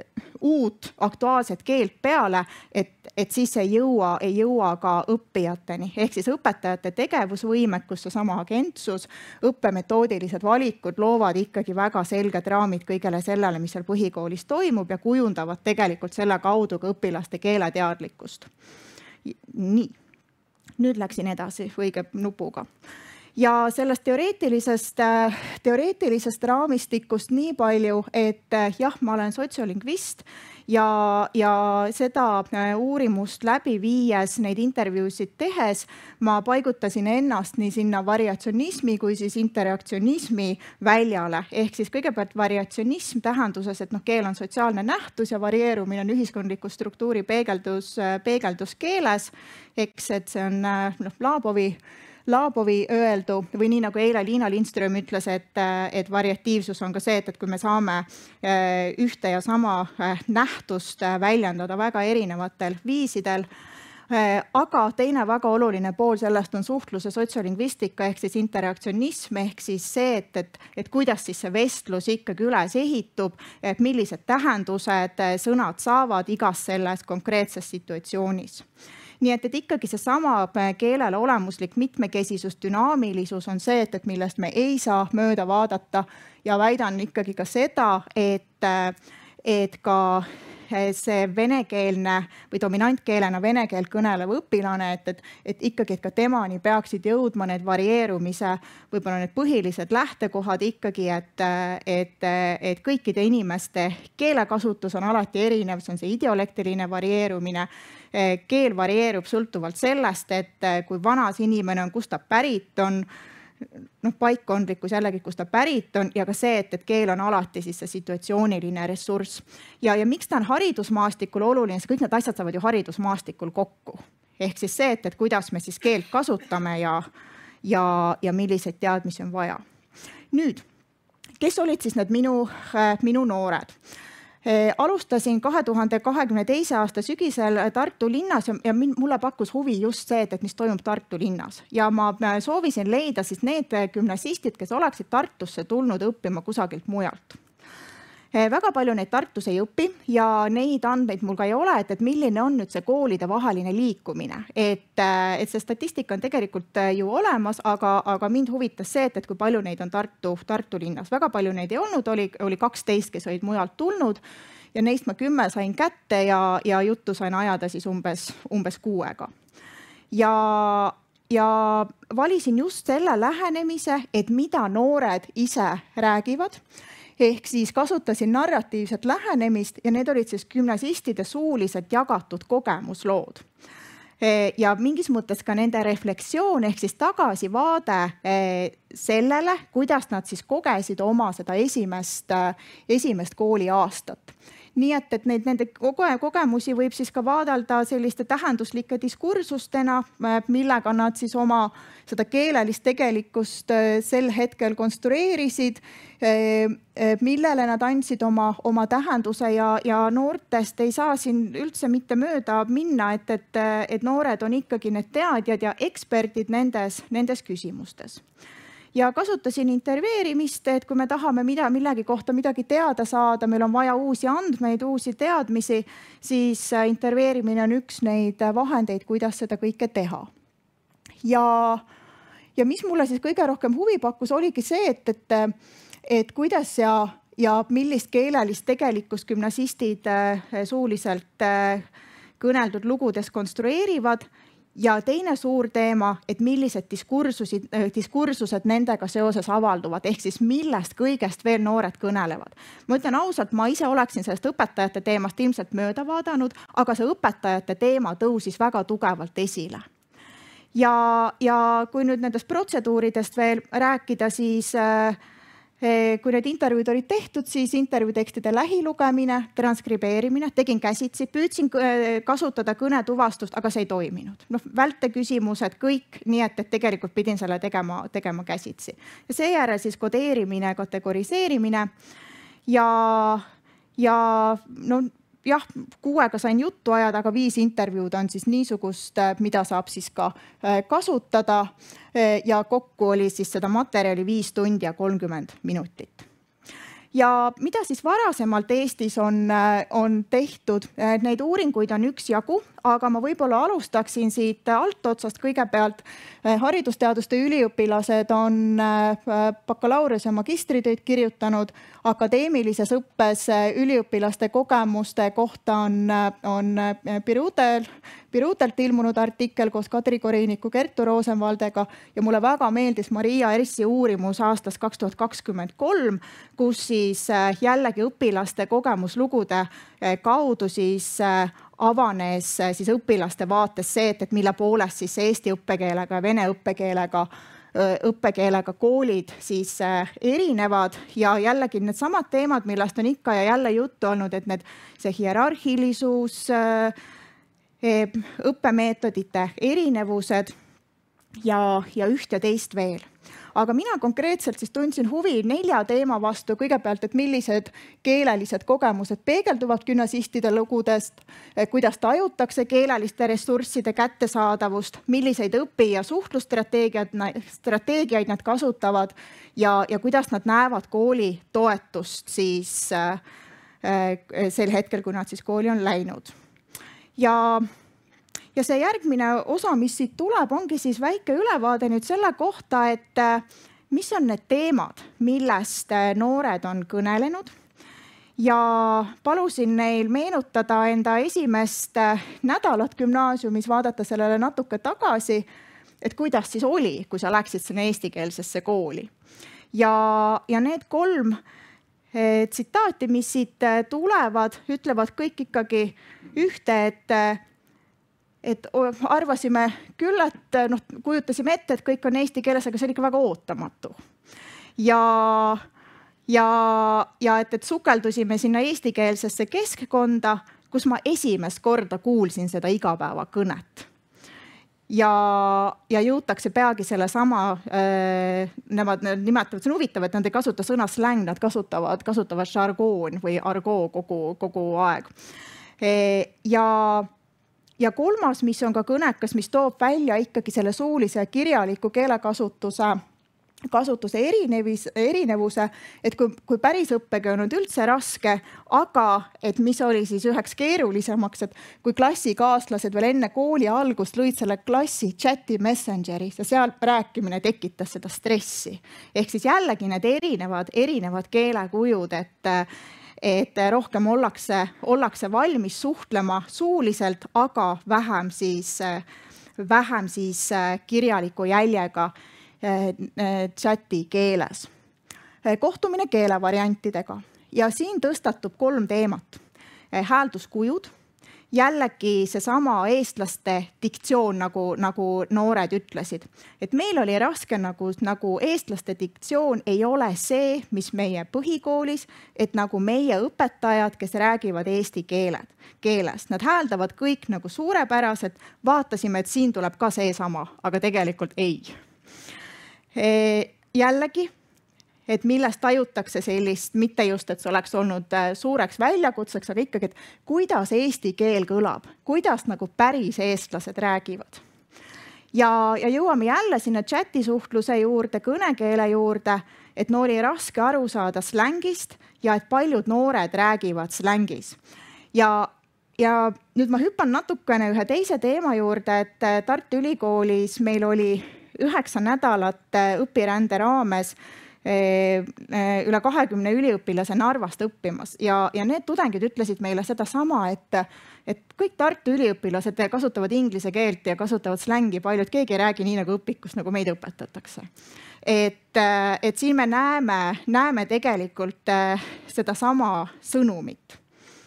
uut aktuaalset keelt peale, et, et siis ei jõua, ei jõua ka õppijateni. Ehk siis õpetajate tegevusvõimekus, sama agentsus, õppemetoodilised valikud loovad ikkagi väga selged raamid kõigele sellele, mis seal põhikoolis toimub ja kujundavad tegelikult selle kaudu ka õpilaste keeleteadlikkust. Nii, nüüd läksin edasi õige nupuga. Ja sellest teoreetilisest, teoreetilisest raamistikust nii palju, et jah, ma olen sotsiolingvist ja, ja seda uurimust läbi viies, neid intervjuusid tehes, ma paigutasin ennast nii sinna variatsionismi kui siis interaktsionismi väljale. Ehk siis kõigepealt variatsionism tähenduses, et noh, keel on sotsiaalne nähtus ja varieerumine on ühiskondliku struktuuri peegeldus, peegeldus keeles. Eks, et see on noh, Laabovi Laabovi öeldu või nii nagu eile Liina Lindström ütles, et, et variatiivsus on ka see, et, et kui me saame ühte ja sama nähtust väljendada väga erinevatel viisidel. aga teine väga oluline pool sellest on suhtluse sotsiolingvistika ehk siis interaktsionism ehk siis see, et, et, et kuidas siis see vestlus ikkagi üles ehitub, et millised tähendused sõnad saavad igas selles konkreetses situatsioonis. Nii et, et ikkagi see sama keelele olemuslik mitmekesisus, dünaamilisus on see, et, et millest me ei saa mööda vaadata ja väidan ikkagi ka seda, et, et ka see venekeelne või dominantkeelena vene keelt kõnelev õpilane, et, et, et ikkagi, et ka temani peaksid jõudma need varieerumise, võib-olla need põhilised lähtekohad ikkagi, et, et, et kõikide inimeste keelekasutus on alati erinev, see on see ideolektiline varieerumine. Keel varieerub sõltuvalt sellest, et kui vanas inimene on, kust ta pärit on, noh, paikkondlikkus jällegi, kus ta pärit on ja ka see, et, et keel on alati siis see situatsiooniline ressurss. Ja, ja miks ta on haridusmaastikul oluline, see kõik need asjad saavad ju haridusmaastikul kokku. Ehk siis see, et, et kuidas me siis keelt kasutame ja, ja, ja milliseid teadmisi on vaja. Nüüd, kes olid siis need minu, minu noored? Alustasin kahe tuhande kahekümne teise aasta sügisel Tartu linnas ja mulle pakkus huvi just see, et mis toimub Tartu linnas. Ja ma soovisin leida siis need gümnasistid, kes oleksid Tartusse tulnud õppima kusagilt mujalt. Väga palju neid Tartus ei õpi ja neid andmeid mul ka ei ole, et, et milline on nüüd see koolide vaheline liikumine. Et, et see statistika on tegelikult ju olemas, aga, aga mind huvitas see, et, et kui palju neid on Tartu, Tartu linnas. Väga palju neid ei olnud, oli, oli kaksteist, kes olid mujalt tulnud ja neist ma kümme sain kätte ja, ja juttu sain ajada siis umbes, umbes kuuega. Ja, ja valisin just selle lähenemise, et mida noored ise räägivad. Ehk siis kasutasin narratiivset lähenemist ja need olid siis gümnasistide suuliselt jagatud kogemuslood. Ja mingis mõttes ka nende refleksioon ehk siis tagasivaade sellele, kuidas nad siis kogesid oma seda esimest, esimest kooli aastat. Nii et, et neid, nende kogemusi võib siis ka vaadelda selliste tähenduslike diskursustena, millega nad siis oma seda keelelist tegelikkust sel hetkel konstrueerisid, millele nad andsid oma, oma tähenduse ja, ja noortest ei saa siin üldse mitte mööda minna, et, et, et noored on ikkagi need teadjad ja eksperdid nendes, nendes küsimustes. Ja kasutasin intervjueerimist, et kui me tahame mida, millegi kohta midagi teada saada, meil on vaja uusi andmeid, uusi teadmisi, siis intervjueerimine on üks neid vahendeid, kuidas seda kõike teha. Ja, ja mis mulle siis kõige rohkem huvi pakkus, oligi see, et, et, et kuidas ja, ja millist keelelist tegelikkust gümnasistid suuliselt kõneldud lugudes konstrueerivad. Ja teine suur teema, et millised diskursused, diskursused nendega seoses avalduvad, ehk siis millest kõigest veel noored kõnelevad. Ma ütlen ausalt, ma ise oleksin sellest õpetajate teemast ilmselt mööda vaadanud, aga see õpetajate teema tõusis väga tugevalt esile. Ja, ja kui nüüd nendest protseduuridest veel rääkida, siis kui need intervjuud olid tehtud, siis intervjuutekstide lähilugemine, transkribeerimine, tegin käsitsi, püüdsin kasutada kõnetuvastust, aga see ei toiminud. No, välteküsimused kõik, nii et, et tegelikult pidin selle tegema, tegema käsitsi. Ja seejärel siis kodeerimine, kategoriseerimine ja, ja no, jah, kuuega sain juttu ajada, aga viis intervjuud on siis niisugust, mida saab siis ka kasutada ja kokku oli siis seda materjali viis tundi ja kolmkümmend minutit. Ja mida siis varasemalt Eestis on, on tehtud, neid uuringuid on üks jagu, aga ma võib-olla alustaksin siit altotsast kõigepealt. Haridusteaduste üliõpilased on bakalaureuse ja magistritöid kirjutanud, akadeemilises õppes üliõpilaste kogemuste kohta on, on Pirutel, Pirutelt ilmunud artikkel koos Kadri Koriniku, Kertu Rosenvaldega ja mulle väga meeldis Maria Erssi uurimus aastast kaks tuhat kakskümmend kolm, kus siis jällegi õpilaste kogemuslugude kaudu siis avanes siis õpilaste vaates see, et, et mille poolest siis eesti õppekeelega ja vene õppekeelega, õppekeelega koolid siis erinevad ja jällegi need samad teemad, millest on ikka ja jälle juttu olnud, et need, see hierarhilisus, õppemeetodite erinevused ja, ja üht ja teist veel. aga mina konkreetselt siis tundsin huvi nelja teema vastu. Kõigepealt, et millised keelelised kogemused peegelduvad gümnasistide lugudest, kuidas tajutakse keeleliste ressursside kättesaadavust, milliseid õpi- ja suhtlusstrateegiaid strateegiaid nad kasutavad ja, ja kuidas nad näevad kooli toetust siis äh, sel hetkel, kui nad siis kooli on läinud. Ja Ja see järgmine osa, mis siit tuleb, ongi siis väike ülevaade nüüd selle kohta, et mis on need teemad, millest noored on kõnelenud. Ja palusin neil meenutada enda esimest nädalat gümnaasiumis, vaadata sellele natuke tagasi, et kuidas siis oli, kui sa läksid sinna eestikeelsesse kooli. Ja, ja need kolm tsitaati, mis siit tulevad, ütlevad kõik ikkagi ühte, et et arvasime küll, et noh, kujutasime ette, et kõik on eesti keeles, aga see oli ikka väga ootamatu. Ja, ja, ja et, et sukeldusime sinna eestikeelsesse keskkonda, kus ma esimest korda kuulsin seda igapäevakõnet. Ja, ja jõutakse peagi selle sama, äh, nemad nimetavad, see on huvitav, et nad ei kasuta sõna släng, nad kasutavad, kasutavad žargoon või argoo kogu, kogu aeg. E, ja Ja kolmas, mis on ka kõnekas, mis toob välja ikkagi selle suulise ja kirjaliku keelekasutuse kasutuse erinevis, erinevuse, et kui, kui päris õppega on üldse raske, aga et mis oli siis üheks keerulisemaks, et kui klassikaaslased veel enne kooli algust lõid selle klassi chati Messengeri ja seal rääkimine tekitas seda stressi. Ehk siis jällegi need erinevad, erinevad keelekujud, et et rohkem ollakse, ollakse valmis suhtlema suuliselt, aga vähem siis, vähem siis kirjaliku jäljega chati keeles. Kohtumine keelevariantidega ja siin tõstatub kolm teemat. Häälduskujud, jällegi seesama eestlaste diktsioon, nagu, nagu noored ütlesid. Et meil oli raske, nagu, nagu eestlaste diktsioon ei ole see, mis meie põhikoolis, et nagu meie õpetajad, kes räägivad eesti keeled, keeles. Nad hääldavad kõik nagu suurepäraselt, vaatasime, et siin tuleb ka seesama, aga tegelikult ei. E, jällegi, et millest tajutakse sellist, mitte just, et see oleks olnud suureks väljakutseks, aga ikkagi, et kuidas eesti keel kõlab, kuidas nagu päris eestlased räägivad. Ja, ja jõuame jälle sinna chati suhtluse juurde, kõnekeele juurde, et no oli raske aru saada slängist ja et paljud noored räägivad slängis. Ja, ja nüüd ma hüppan natukene ühe teise teema juurde, et Tartu Ülikoolis meil oli üheksa nädalat õpirände raames üle kahekümne üliõpilase Narvast õppimas ja, ja need tudengid ütlesid meile seda sama, et, et kõik Tartu üliõpilased kasutavad inglise keelt ja kasutavad slängi paljud, keegi ei räägi nii nagu õpikus, nagu meid õpetatakse. Et, et siin me näeme, näeme tegelikult seda sama sõnumit.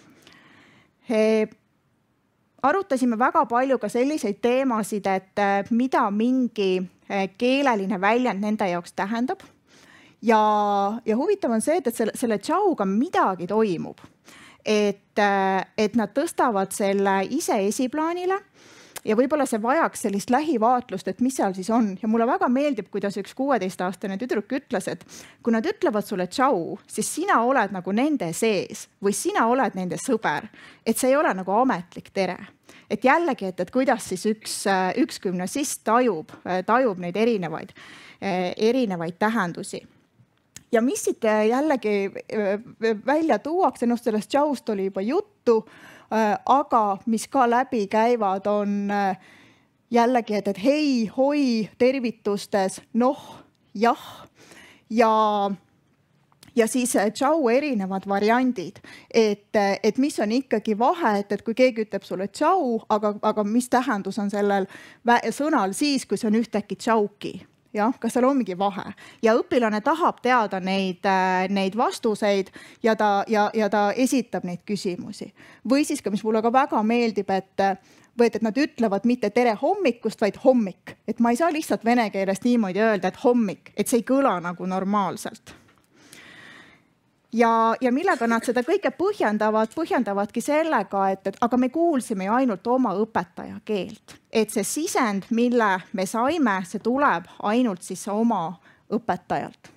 E, arutasime väga palju ka selliseid teemasid, et mida mingi keeleline väljend nende jaoks tähendab. Ja, ja huvitav on see, et selle, selle tšauga midagi toimub. Et, et nad tõstavad selle ise esiplaanile ja võib-olla see vajaks sellist lähivaatlust, et mis seal siis on. Ja mulle väga meeldib, kuidas üks kuueteistaastane tüdruk ütles, et kui nad ütlevad sulle tšau, siis sina oled nagu nende sees või sina oled nende sõber. Et see ei ole nagu ametlik tere. Et jällegi, et, et kuidas siis üks, üks gümnasist tajub, tajub neid erinevaid, erinevaid tähendusi. Ja mis siit jällegi välja tuuakse, noh sellest tšaust oli juba juttu, aga mis ka läbi käivad on jällegi, et, et hei, hoi, tervitustes, noh, jah ja, ja siis tšau erinevad variandid, et, et mis on ikkagi vahe, et, et kui keegi ütleb sulle tšau, aga, aga mis tähendus on sellel sõnal siis, kui see on ühtäkki tšauki. Ja, kas seal ongi vahe ja õpilane tahab teada neid, neid vastuseid ja ta, ja, ja ta esitab neid küsimusi. Või siis ka, mis mulle ka väga meeldib, et, või et nad ütlevad mitte tere hommikust, vaid hommik. Et ma ei saa lihtsalt vene keelest niimoodi öelda, et hommik, et see ei kõla nagu normaalselt. Ja, ja millega nad seda kõike põhjendavad, põhjendavadki sellega, et, et aga me kuulsime ju ainult oma õpetaja keelt. Et see sisend, mille me saime, see tuleb ainult siis oma õpetajalt.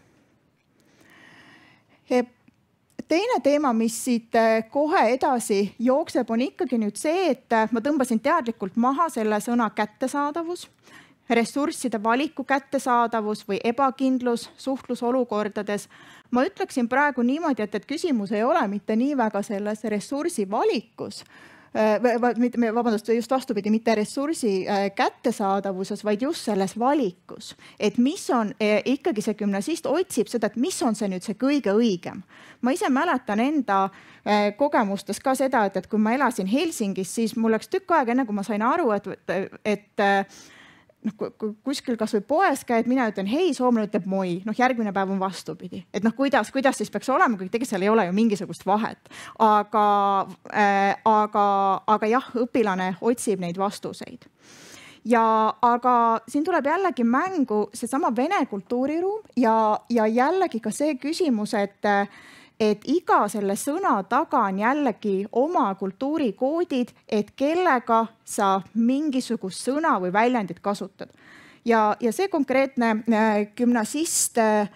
Teine teema, mis siit kohe edasi jookseb, on ikkagi nüüd see, et ma tõmbasin teadlikult maha selle sõna kättesaadavus, ressursside valiku kättesaadavus või ebakindlus suhtlusolukordades. Ma ütleksin praegu niimoodi, et, et küsimus ei ole mitte nii väga selles ressursi valikus, vabandust, just vastupidi, mitte ressursi kättesaadavuses, vaid just selles valikus. Et mis on ikkagi see gümnasist otsib seda, et mis on see nüüd see kõige õigem. Ma ise mäletan enda kogemustes ka seda, et, et kui ma elasin Helsingis, siis mul läks tükk aega enne, kui ma sain aru, et, et noh, kui kuskil kas või poes käed, mina ütlen hei, soomlane ütleb moi, noh järgmine päev on vastupidi. Et noh, kuidas, kuidas siis peaks olema, kui tegelikult seal ei ole ju mingisugust vahet. Aga, äh, aga, aga jah, õpilane otsib neid vastuseid. Ja, aga siin tuleb jällegi mängu seesama vene kultuuriruum ja, ja jällegi ka see küsimus, et et iga selle sõna taga on jällegi oma kultuurikoodid, et kellega sa mingisugust sõna või väljendit kasutad. Ja, ja see konkreetne gümnasist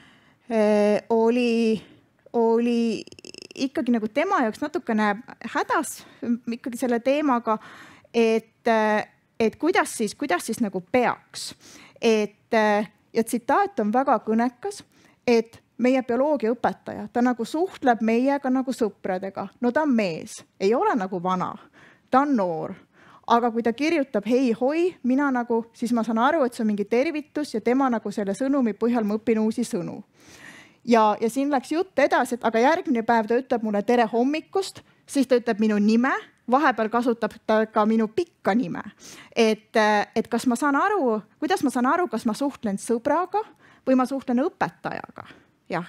oli, oli ikkagi nagu tema jaoks natukene hädas ikkagi selle teemaga, et, et kuidas siis, kuidas siis nagu peaks. Et, ja tsitaat on väga kõnekas, et meie bioloogiaõpetaja, ta nagu suhtleb meiega nagu sõpradega. No ta on mees, ei ole nagu vana, ta on noor. Aga kui ta kirjutab hei hoi, mina nagu, siis ma saan aru, et see on mingi tervitus ja tema nagu selle sõnumi põhjal ma õpin uusi sõnu. Ja, ja siin läks jutt edasi, et aga järgmine päev ta ütleb mulle tere hommikust, siis ta ütleb minu nime, vahepeal kasutab ta ka minu pikka nime. Et, et kas ma saan aru, kuidas ma saan aru, kas ma suhtlen sõbraga või ma suhtlen õpetajaga. Jah.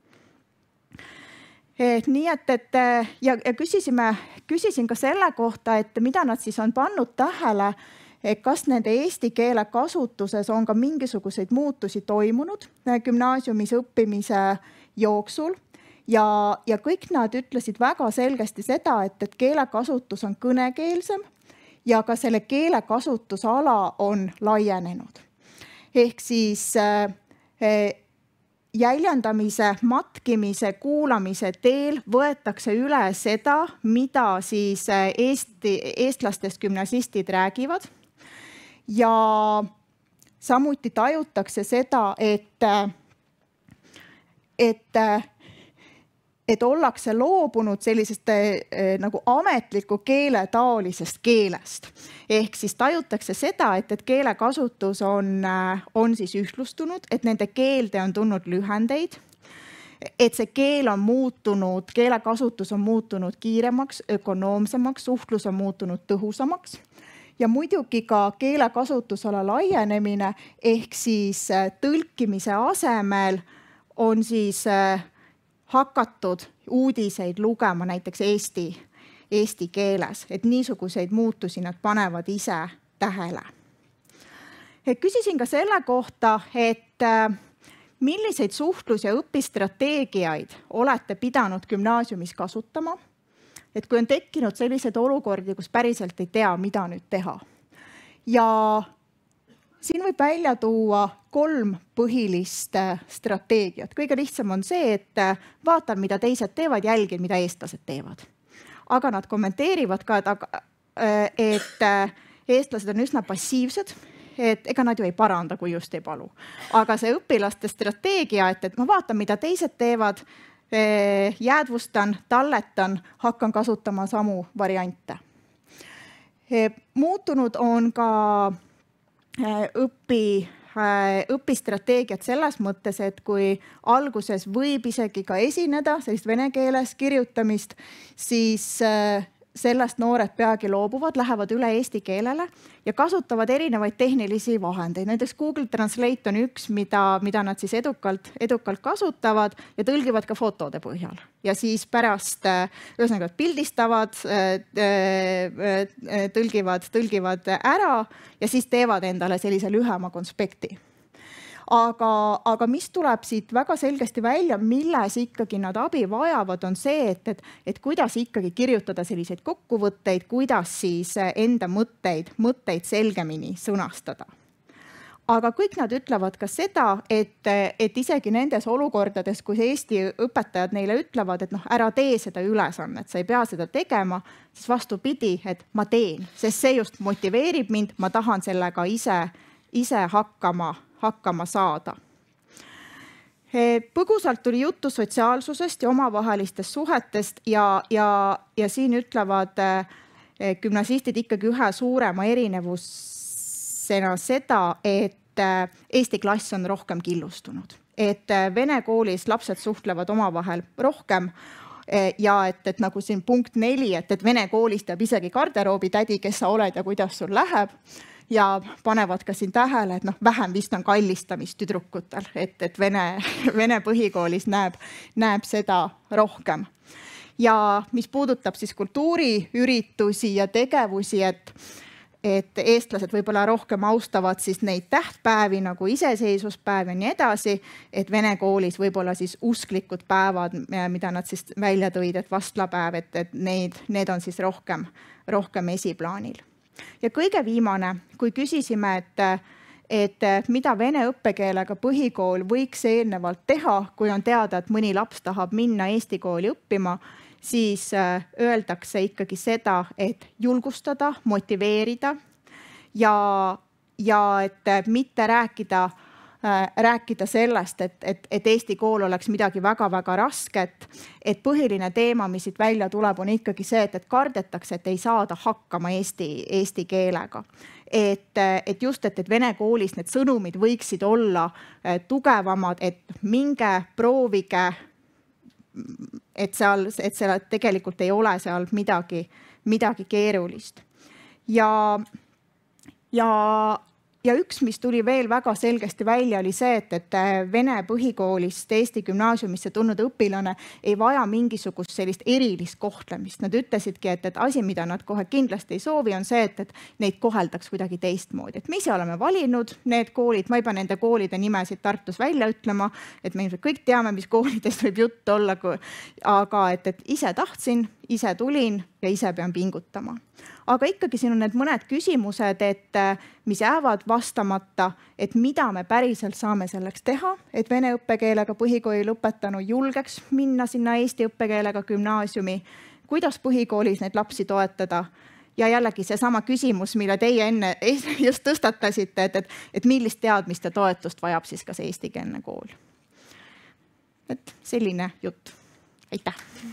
Et nii, et, et ja, ja küsisime, küsisin ka selle kohta, et mida nad siis on pannud tähele, et kas nende eesti keele kasutuses on ka mingisuguseid muutusi toimunud gümnaasiumis õppimise jooksul. Ja, ja kõik nad ütlesid väga selgesti seda, et, et keelekasutus on kõnekeelsem ja ka selle keelekasutusala on laienenud. Ehk siis eh, jäljendamise, matkimise, kuulamise teel võetakse üle seda, mida siis Eesti, eestlastest gümnasistid räägivad. Ja samuti tajutakse seda, et, et, et ollakse loobunud sellisest nagu ametliku keele taolisest keelest. Ehk siis tajutakse seda, et, et keelekasutus on, on siis ühtlustunud, et nende keelde on tulnud lühendeid, et see keel on muutunud, keelekasutus on muutunud kiiremaks, ökonoomsemaks, suhtlus on muutunud tõhusamaks. Ja muidugi ka keelekasutusala laienemine ehk siis tõlkimise asemel on siis hakatud uudiseid lugema näiteks Eesti eesti keeles, et niisuguseid muutusi nad panevad ise tähele. Küsisin ka selle kohta, et milliseid suhtlus- ja õpistrateegiaid olete pidanud gümnaasiumis kasutama, et kui on tekkinud sellised olukordi, kus päriselt ei tea, mida nüüd teha. Ja siin võib välja tuua kolm põhilist strateegiat. Kõige lihtsam on see, et vaatan, mida teised teevad, jälgin, mida eestlased teevad. Aga nad kommenteerivad ka, et, et eestlased on üsna passiivsed, et ega nad ju ei paranda, kui just ei palu. Aga see õpilaste strateegia, et, et ma vaatan, mida teised teevad, jäädvustan, talletan, hakkan kasutama samu variante. Muutunud on ka õpi õpistrateegiat selles mõttes, et kui alguses võib isegi ka esineda sellist vene keeles kirjutamist, siis sellest noored peagi loobuvad, lähevad üle eesti keelele ja kasutavad erinevaid tehnilisi vahendeid. Näiteks Google Translate on üks, mida, mida nad siis edukalt, edukalt kasutavad ja tõlgivad ka fotode põhjal. Ja siis pärast ühesõnaga pildistavad, tõlgivad, tõlgivad ära ja siis teevad endale sellise lühema konspekti. Aga, aga mis tuleb siit väga selgesti välja, milles ikkagi nad abi vajavad, on see, et, et, et kuidas ikkagi kirjutada selliseid kokkuvõtteid, kuidas siis enda mõtteid, mõtteid selgemini sõnastada. aga kõik nad ütlevad ka seda, et, et isegi nendes olukordades, kus Eesti õpetajad neile ütlevad, et noh, ära tee seda ülesannet, sa ei pea seda tegema, siis vastupidi, et ma teen, sest see just motiveerib mind, ma tahan sellega ise, ise hakkama, hakkama saada. Põgusalt tuli juttu sotsiaalsusest ja omavahelistest suhetest ja, ja, ja siin ütlevad gümnasistid ikkagi ühe suurema erinevusena seda, et Eesti klass on rohkem killustunud. Et vene koolis lapsed suhtlevad omavahel rohkem ja et, et nagu siin punkt neli, et, et vene koolis teab isegi garderoobi tädi, kes sa oled ja kuidas sul läheb. Ja panevad ka siin tähele, et noh, vähem vist on kallistamist tüdrukutel, et, et vene, vene põhikoolis näeb, näeb seda rohkem. Ja mis puudutab siis kultuuriüritusi ja tegevusi, et, et eestlased võib-olla rohkem austavad siis neid tähtpäevi nagu iseseisvuspäev ja nii edasi, et vene koolis võib-olla siis usklikud päevad, mida nad siis välja tõid, et vastlapäev, et, et neid, need on siis rohkem, rohkem esiplaanil. Ja kõige viimane, kui küsisime, et, et mida vene õppekeelega põhikool võiks eelnevalt teha, kui on teada, et mõni laps tahab minna Eesti kooli õppima, siis öeldakse ikkagi seda, et julgustada, motiveerida ja, ja et mitte rääkida, rääkida sellest, et, et, et Eesti kool oleks midagi väga-väga rasket. Et põhiline teema, mis siit välja tuleb, on ikkagi see, et, et kardetakse, et ei saada hakkama Eesti, eesti keelega. Et, et just, et, et vene koolis need sõnumid võiksid olla tugevamad, et minge, proovige, et seal, et seal tegelikult ei ole seal midagi, midagi keerulist. Ja, ja Ja üks, mis tuli veel väga selgesti välja, oli see, et, et vene põhikoolist Eesti gümnaasiumisse tulnud õpilane ei vaja mingisugust sellist erilist kohtlemist. Nad ütlesidki, et, et asi, mida nad kohe kindlasti ei soovi, on see, et, et neid koheldaks kuidagi teistmoodi. Et me ise oleme valinud need koolid, ma ei pea nende koolide nimesid Tartus välja ütlema, et me kõik teame, mis koolidest võib jutt olla, aga et, et ise tahtsin, ise tulin ja ise pean pingutama. Aga ikkagi siin on need mõned küsimused, et mis jäävad vastamata, et mida me päriselt saame selleks teha, et vene õppekeelega põhikooli lõpetanu julgeks minna sinna Eesti õppekeelega gümnaasiumi, kuidas põhikoolis neid lapsi toetada. Ja jällegi seesama küsimus, mille teie enne just tõstatasite, et, et, et millist teadmist ja toetust vajab siis kas eestikeelne kool. Et selline jutt. Aitäh!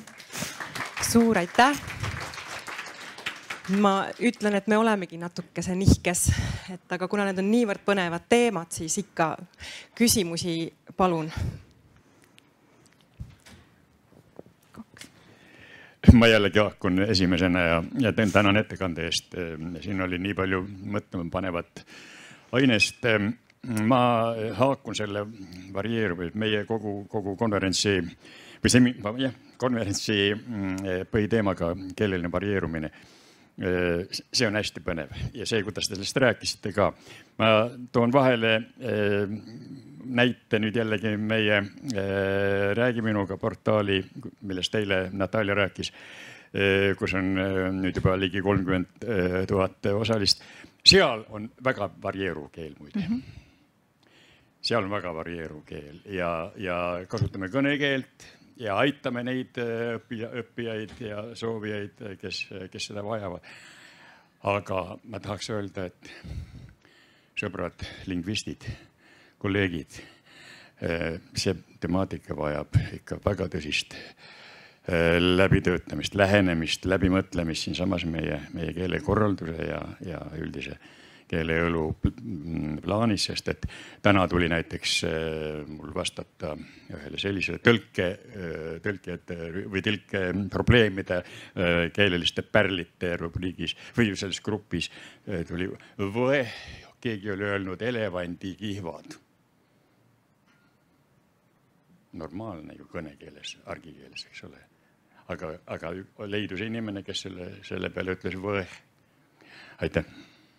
Suur aitäh! Ma ütlen, et me olemegi natukese nihkes, et aga kuna need on niivõrd põnevad teemad, siis ikka küsimusi palun. Ma jällegi haakun esimesena ja, ja tänan ettekande eest. Siin oli nii palju mõtlema panevat ainest. Ma haakun selle varieerumise, meie kogu, kogu konverentsi, või see, jah, konverentsi põhiteemaga keeleline varieerumine. See on hästi põnev ja see, kuidas te sellest rääkisite ka. Ma toon vahele näite nüüd jällegi meie Räägi minuga portaali, millest teile Natalja rääkis, kus on nüüd juba ligi kolmkümmend tuhat osalist. Seal on väga varieeruv keel muide. Mm-hmm. Seal on väga varieeruv keel ja, ja kasutame kõnekeelt ja aitame neid õppijaid ja soovijaid, kes, kes seda vajavad. Aga ma tahaks öelda, et sõbrad, lingvistid, kolleegid, see temaatika vajab ikka väga tõsist läbitöötamist, lähenemist, läbimõtlemist siin samas meie, meie keelekorralduse ja, ja üldise keeleõlu plaanis, sest et täna tuli näiteks mul vastata ühele sellisele tõlke, tõlkijate või tõlke probleemide keeleliste pärlite rubriigis või selles grupis tuli või keegi oli öelnud elevandi kihvad. Normaalne ju kõnekeeles, argikeeles, eks ole. Aga, aga leidus inimene, kes selle, selle peale ütles või. Aitäh.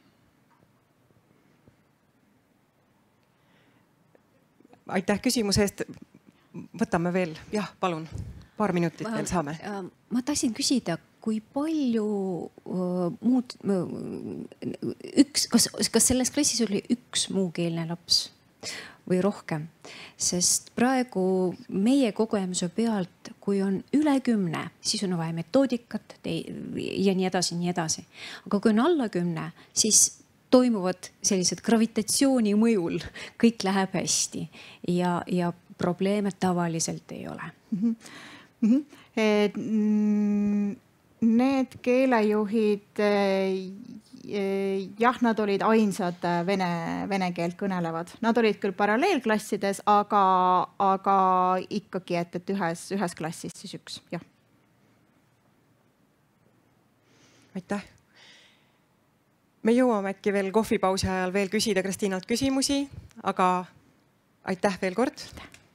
Aitäh küsimuse eest. Võtame veel. Jah, palun. Paar minutit veel saame. Ma tahtsin küsida, kui palju uh, muud uh, üks, kas, kas selles klassis oli üks muukeelne laps või rohkem, sest praegu meie kogemuse pealt, kui on üle kümne, siis on vaja metoodikat ja nii edasi, nii edasi. Aga kui on alla kümne, siis toimuvad sellised gravitatsiooni mõjul, kõik läheb hästi ja, ja probleeme tavaliselt ei ole. Mm-hmm. Et, need keelejuhid, jah, nad olid ainsad vene, vene keelt kõnelevad. Nad olid küll paralleelklassides, aga, aga ikkagi, et, et ühes, ühes klassis siis üks, jah. Aitäh. Me jõuame äkki veel kohvipausi ajal veel küsida Kristiinalt küsimusi, aga aitäh veel kord.